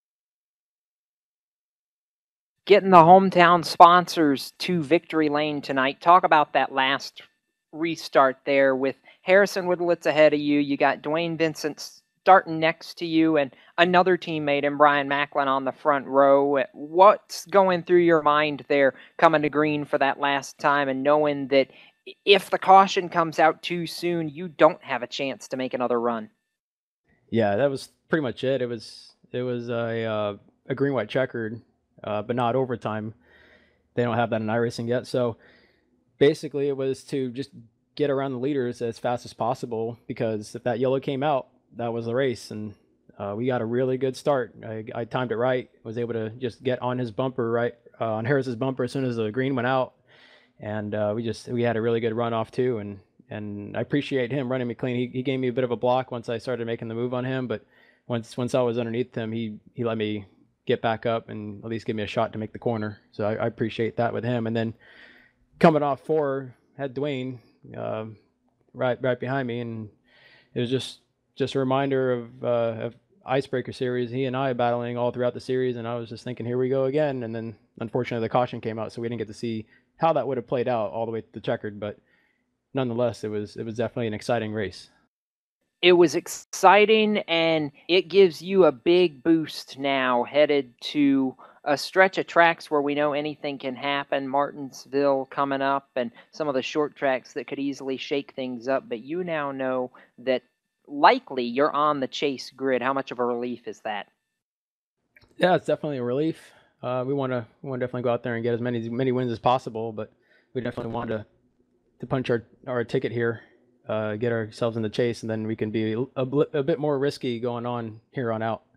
Getting the hometown sponsors to Victory Lane tonight. Talk about that last restart there with Harrison Whittlitz ahead of you. You got Dwayne Vincent starting next to you and another teammate in Brian Macklin on the front row. What's going through your mind there coming to green for that last time and knowing that if the caution comes out too soon, you don't have a chance to make another run? Yeah, that was pretty much it. It was a green white checkered, but not overtime. They don't have that in iRacing yet. So basically, it was to just get around the leaders as fast as possible, because if that yellow came out, that was the race, and we got a really good start. I timed it right, was able to just get on his bumper right on Harris's bumper as soon as the green went out, and we had a really good run off too, and I appreciate him running me clean. He gave me a bit of a block once I started making the move on him, but once I was underneath him, he let me get back up and at least give me a shot to make the corner. So I appreciate that with him. And then coming off 4, had Dwayne right behind me, and it was just a reminder of Icebreaker Series. He and I battling all throughout the series, and I was just thinking, here we go again. And then unfortunately the caution came out, so we didn't get to see how that would have played out all the way to the checkered. But nonetheless, it was definitely an exciting race. It was exciting, and it gives you a big boost now headed to a stretch of tracks where we know anything can happen. Martinsville coming up, and some of the short tracks that could easily shake things up. But you now know that likely you're on the chase grid. How much of a relief is that? Yeah, it's definitely a relief. We want to definitely go out there and get as many wins as possible, but we definitely want to punch our ticket here. Get ourselves in the chase, and then we can be a bit more risky going on here on out.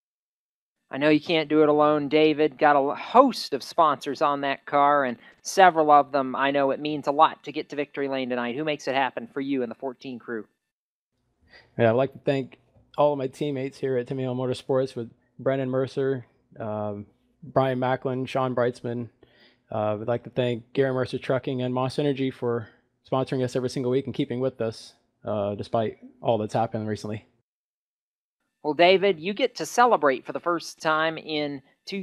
I know you can't do it alone, David. Got a host of sponsors on that car, and several of them, I know it means a lot to get to Victory Lane tonight. Who makes it happen for you and the 14 crew? Yeah, I'd like to thank all of my teammates here at Timian Motorsports, with Brendan Mercer, Brian Macklin, Sean Brightsman. I'd like to thank Gary Mercer Trucking and Moss Energy for sponsoring us every single week and keeping with us despite all that's happened recently. Well, David, you get to celebrate for the first time in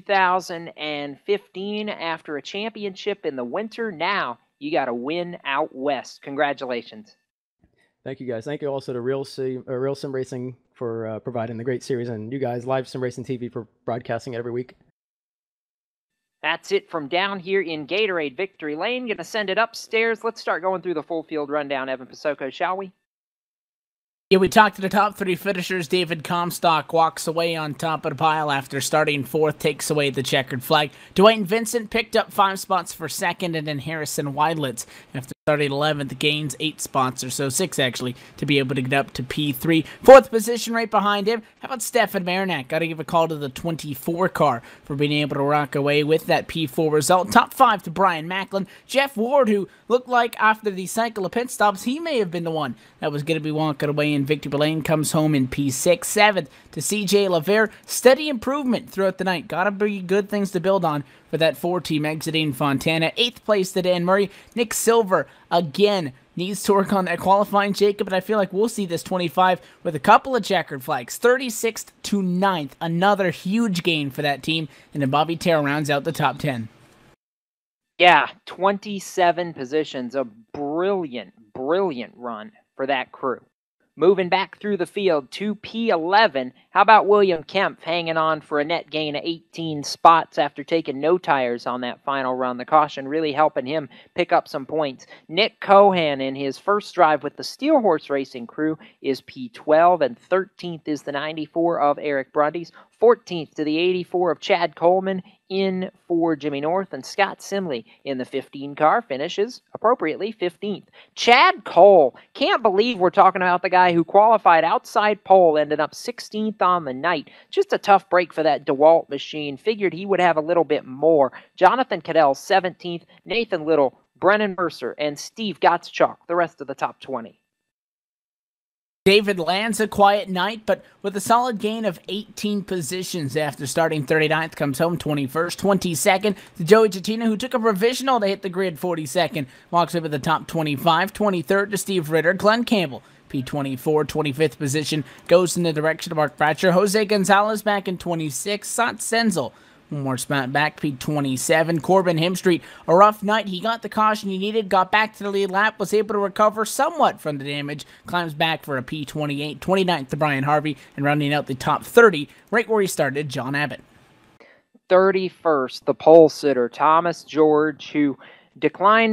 2015 after a championship in the winter. Now you got a win out west. Congratulations. Thank you, guys. Thank you also to Real Sim Racing for providing the great series, and you guys, Live Sim Racing TV, for broadcasting it every week. That's it from down here in Gatorade Victory Lane. Going to send it upstairs. Let's start going through the full field rundown, Evan Pasoko, shall we? Yeah, we talked to the top 3 finishers. David Comstock walks away on top of the pile after starting 4th, takes away the checkered flag. Dwayne Vincent picked up 5 spots for 2nd, and then Harrison Weidlitz, after starting 11th, gains 8 spots, or so 6 actually, to be able to get up to P3. 4th position right behind him. How about Stefan Marinac? Got to give a call to the 24 car for being able to rock away with that P4 result. Top 5 to Brian Macklin. Jeff Ward, who looked like after the cycle of pit stops, he may have been the one that was going to be walking away in Victory Lane, comes home in P6. 7th to CJ LaVere. Steady improvement throughout the night. Gotta be good things to build on for that 4 team exiting Fontana. 8th place to Dan Murray. Nick Silver, again, needs to work on that qualifying, Jacob, but I feel like we'll see this 25 with a couple of checkered flags. 36th to 9th. Another huge gain for that team, and then Bobby Terra rounds out the top 10. Yeah, 27 positions. A brilliant run for that crew. Moving back through the field to P11, how about William Kemp hanging on for a net gain of 18 spots after taking no tires on that final run? The caution really helping him pick up some points. Nick Cohan in his first drive with the Steel Horse Racing crew is P12, and 13th is the 94 of Eric Brundys. 14th to the 84 of Chad Coleman in for Jimmy North, and Scott Simley in the 15 car finishes appropriately 15th. Chad Cole, can't believe we're talking about the guy who qualified outside pole, ended up 16th on the night. Just a tough break for that DeWalt machine. Figured he would have a little bit more. Jonathan Cadell 17th, Nathan Little, Brennan Mercer, and Steve Gottschalk, the rest of the top 20. David lands a quiet night, but with a solid gain of 18 positions after starting 39th, comes home 21st, 22nd to Joey Cettina, who took a provisional to hit the grid 42nd, walks over the top 25, 23rd to Steve Ritter, Glenn Campbell, P24, 25th position, goes in the direction of Mark Bratcher, Jose Gonzalez back in 26th, Sat Senzel, one more spot back, P27. Corbin Hemstreet, a rough night. He got the caution he needed, got back to the lead lap, was able to recover somewhat from the damage, climbs back for a P28. 29th to Brian Harvey, and rounding out the top 30, right where he started, John Abbott. 31st, the pole sitter, Thomas George, who declined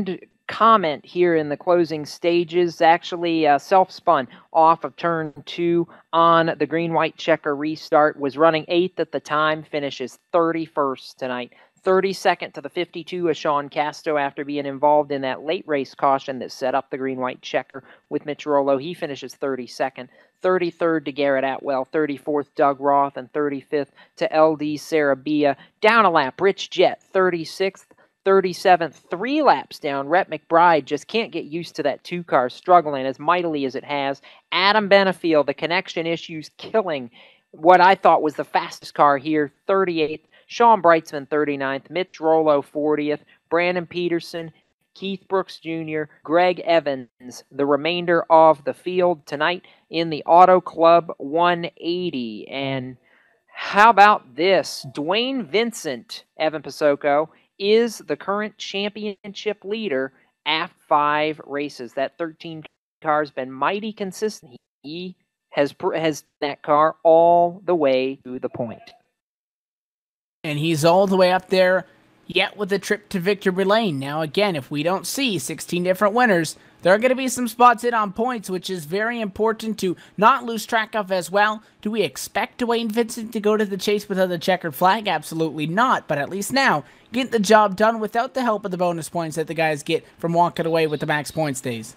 comment here in the closing stages. Actually, self-spun off of turn 2 on the green-white checker restart. Was running 8th at the time, finishes 31st tonight. 32nd to the 52 of Sean Casto after being involved in that late race caution that set up the green-white checker with Mitch Rollo. He finishes 32nd. 33rd to Garrett Atwell, 34th Doug Roth, and 35th to LD Sarabia. Down a lap, Rich Jett, 36th. 37th, 3 laps down. Rhett McBride just can't get used to that 2-car, struggling as mightily as it has. Adam Benefield, the connection issues killing what I thought was the fastest car here, 38th. Sean Brightsman, 39th. Mitch Rollo, 40th. Brandon Peterson, Keith Brooks Jr., Greg Evans, the remainder of the field tonight in the Auto Club 180. And how about this? Dwayne Vincent, Evan Pasoko, is the current championship leader at 5 races. That 13 car has been mighty consistent. He has that car all the way to the point. And he's all the way up there yet with a trip to Victory Lane. Now again, if we don't see 16 different winners, there are going to be some spots in on points, which is very important to not lose track of as well. Do we expect Dwayne Vincent to go to the chase without a checkered flag? Absolutely not, but at least now, getting the job done without the help of the bonus points that the guys get from walking away with the max points days.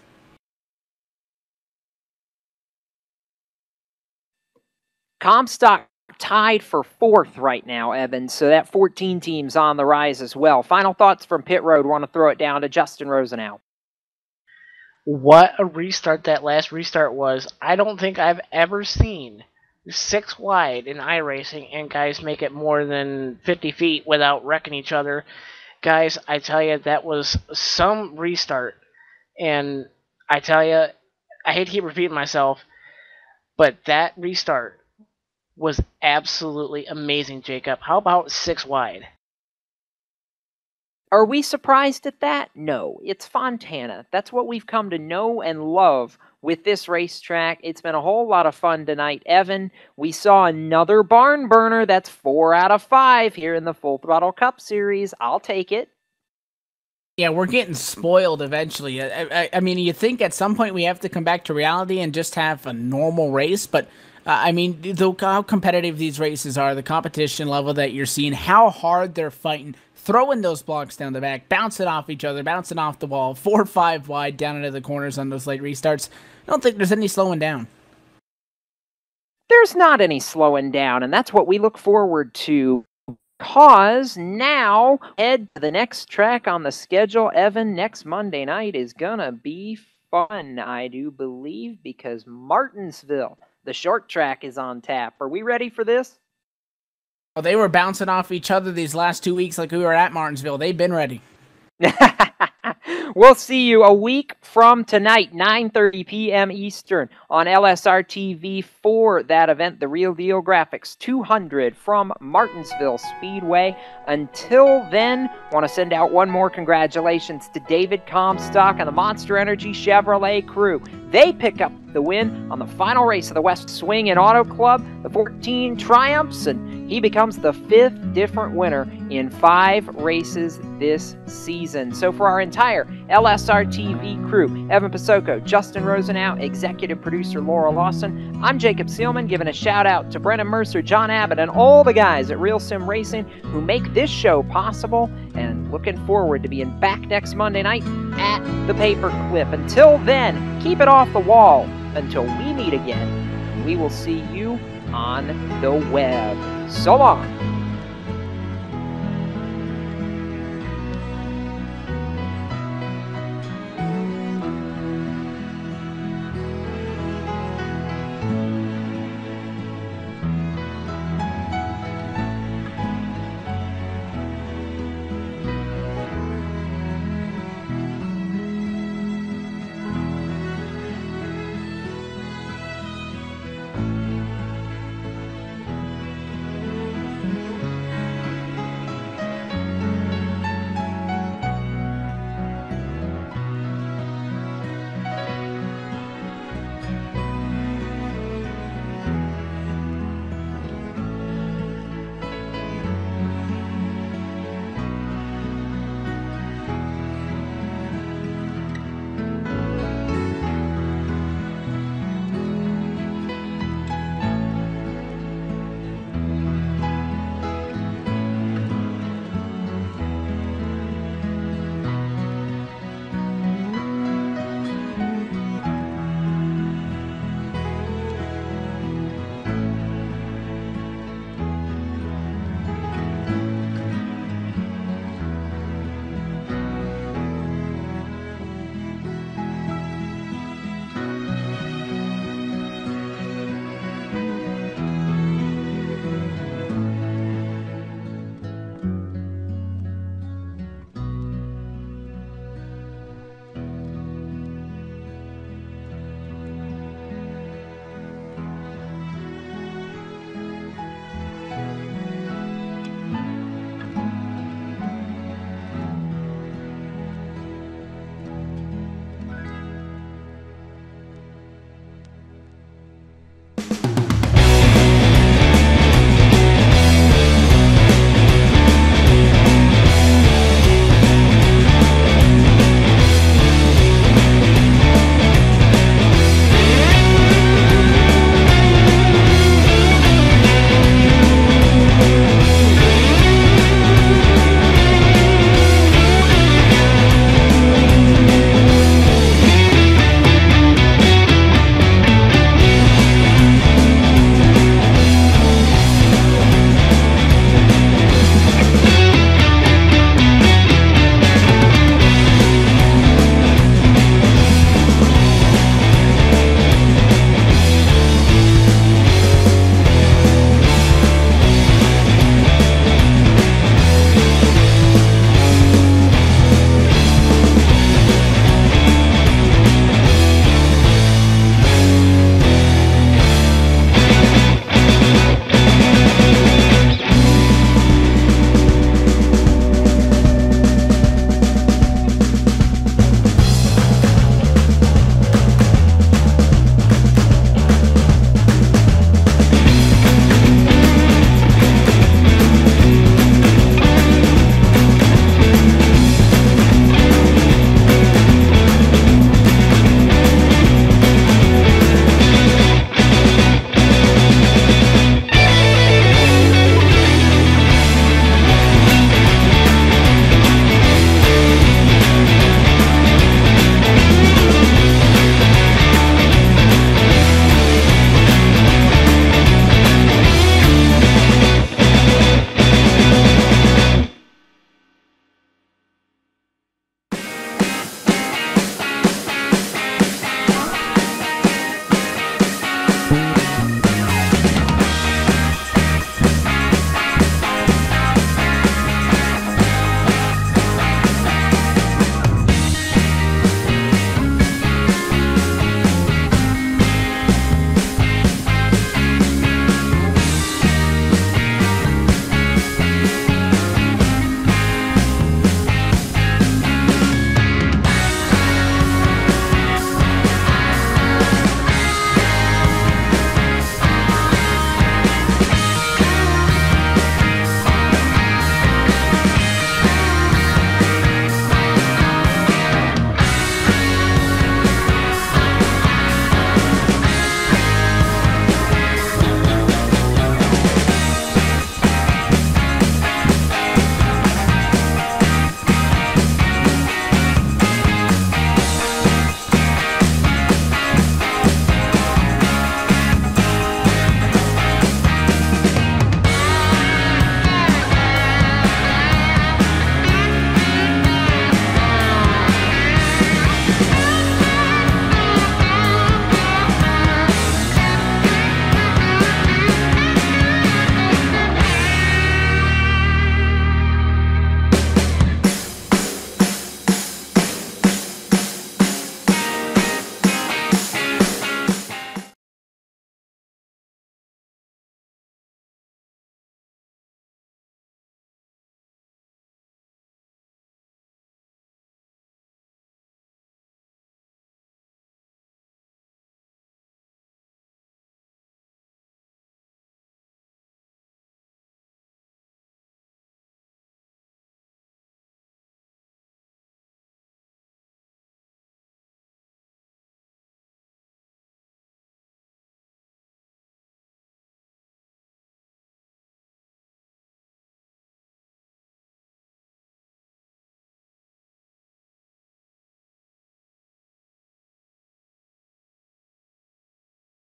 Comstock tied for 4th right now, Evan, so that 14 team's on the rise as well. Final thoughts from pit road. Want to throw it down to Justin Rosenau. What a restart that last restart was. I don't think I've ever seen 6 wide in iRacing and guys make it more than 50 feet without wrecking each other. Guys, I tell you, that was some restart. And I tell you, I hate to keep repeating myself, but that restart was absolutely amazing, Jacob. How about 6 wide? Are we surprised at that? No, it's Fontana. That's what we've come to know and love with this racetrack. It's been a whole lot of fun tonight. Evan, we saw another barn burner. That's 4 out of 5 here in the Full Throttle Cup Series. I'll take it. Yeah, we're getting spoiled eventually. I mean, you think at some point we have to come back to reality and just have a normal race, but I mean, how competitive these races are, the competition level that you're seeing, how hard they're fighting, throwing those blocks down the back, bouncing off each other, bouncing off the wall, 4 or 5 wide down into the corners on those late restarts. I don't think there's any slowing down. There's not any slowing down, and that's what we look forward to. Because now, head to the next track on the schedule, Evan. Next Monday night is gonna be fun, I do believe, because Martinsville, the short track, is on tap. Are we ready for this? Well, they were bouncing off each other these last 2 weeks like we were at Martinsville. They've been ready. We'll see you a week from tonight, 9:30 p.m. Eastern on LSR TV for that event, The Real Deal Graphics 200 from Martinsville Speedway. Until then, want to send out one more congratulations to David Comstock and the Monster Energy Chevrolet crew. They pick up the win on the final race of the West Swing and Auto Club, the 14 Triumphs, and he becomes the 5th different winner in 5 races this season. So for our entire LSR TV crew, Evan Pasoko, Justin Rosenau, executive producer Laura Lawson, I'm Jacob Seelman, giving a shout out to Brennan Mercer, John Abbott, and all the guys at Real Sim Racing who make this show possible, and looking forward to being back next Monday night at the Paperclip. Until then, keep it off the wall. Until we meet again, we will see you on the web. So long.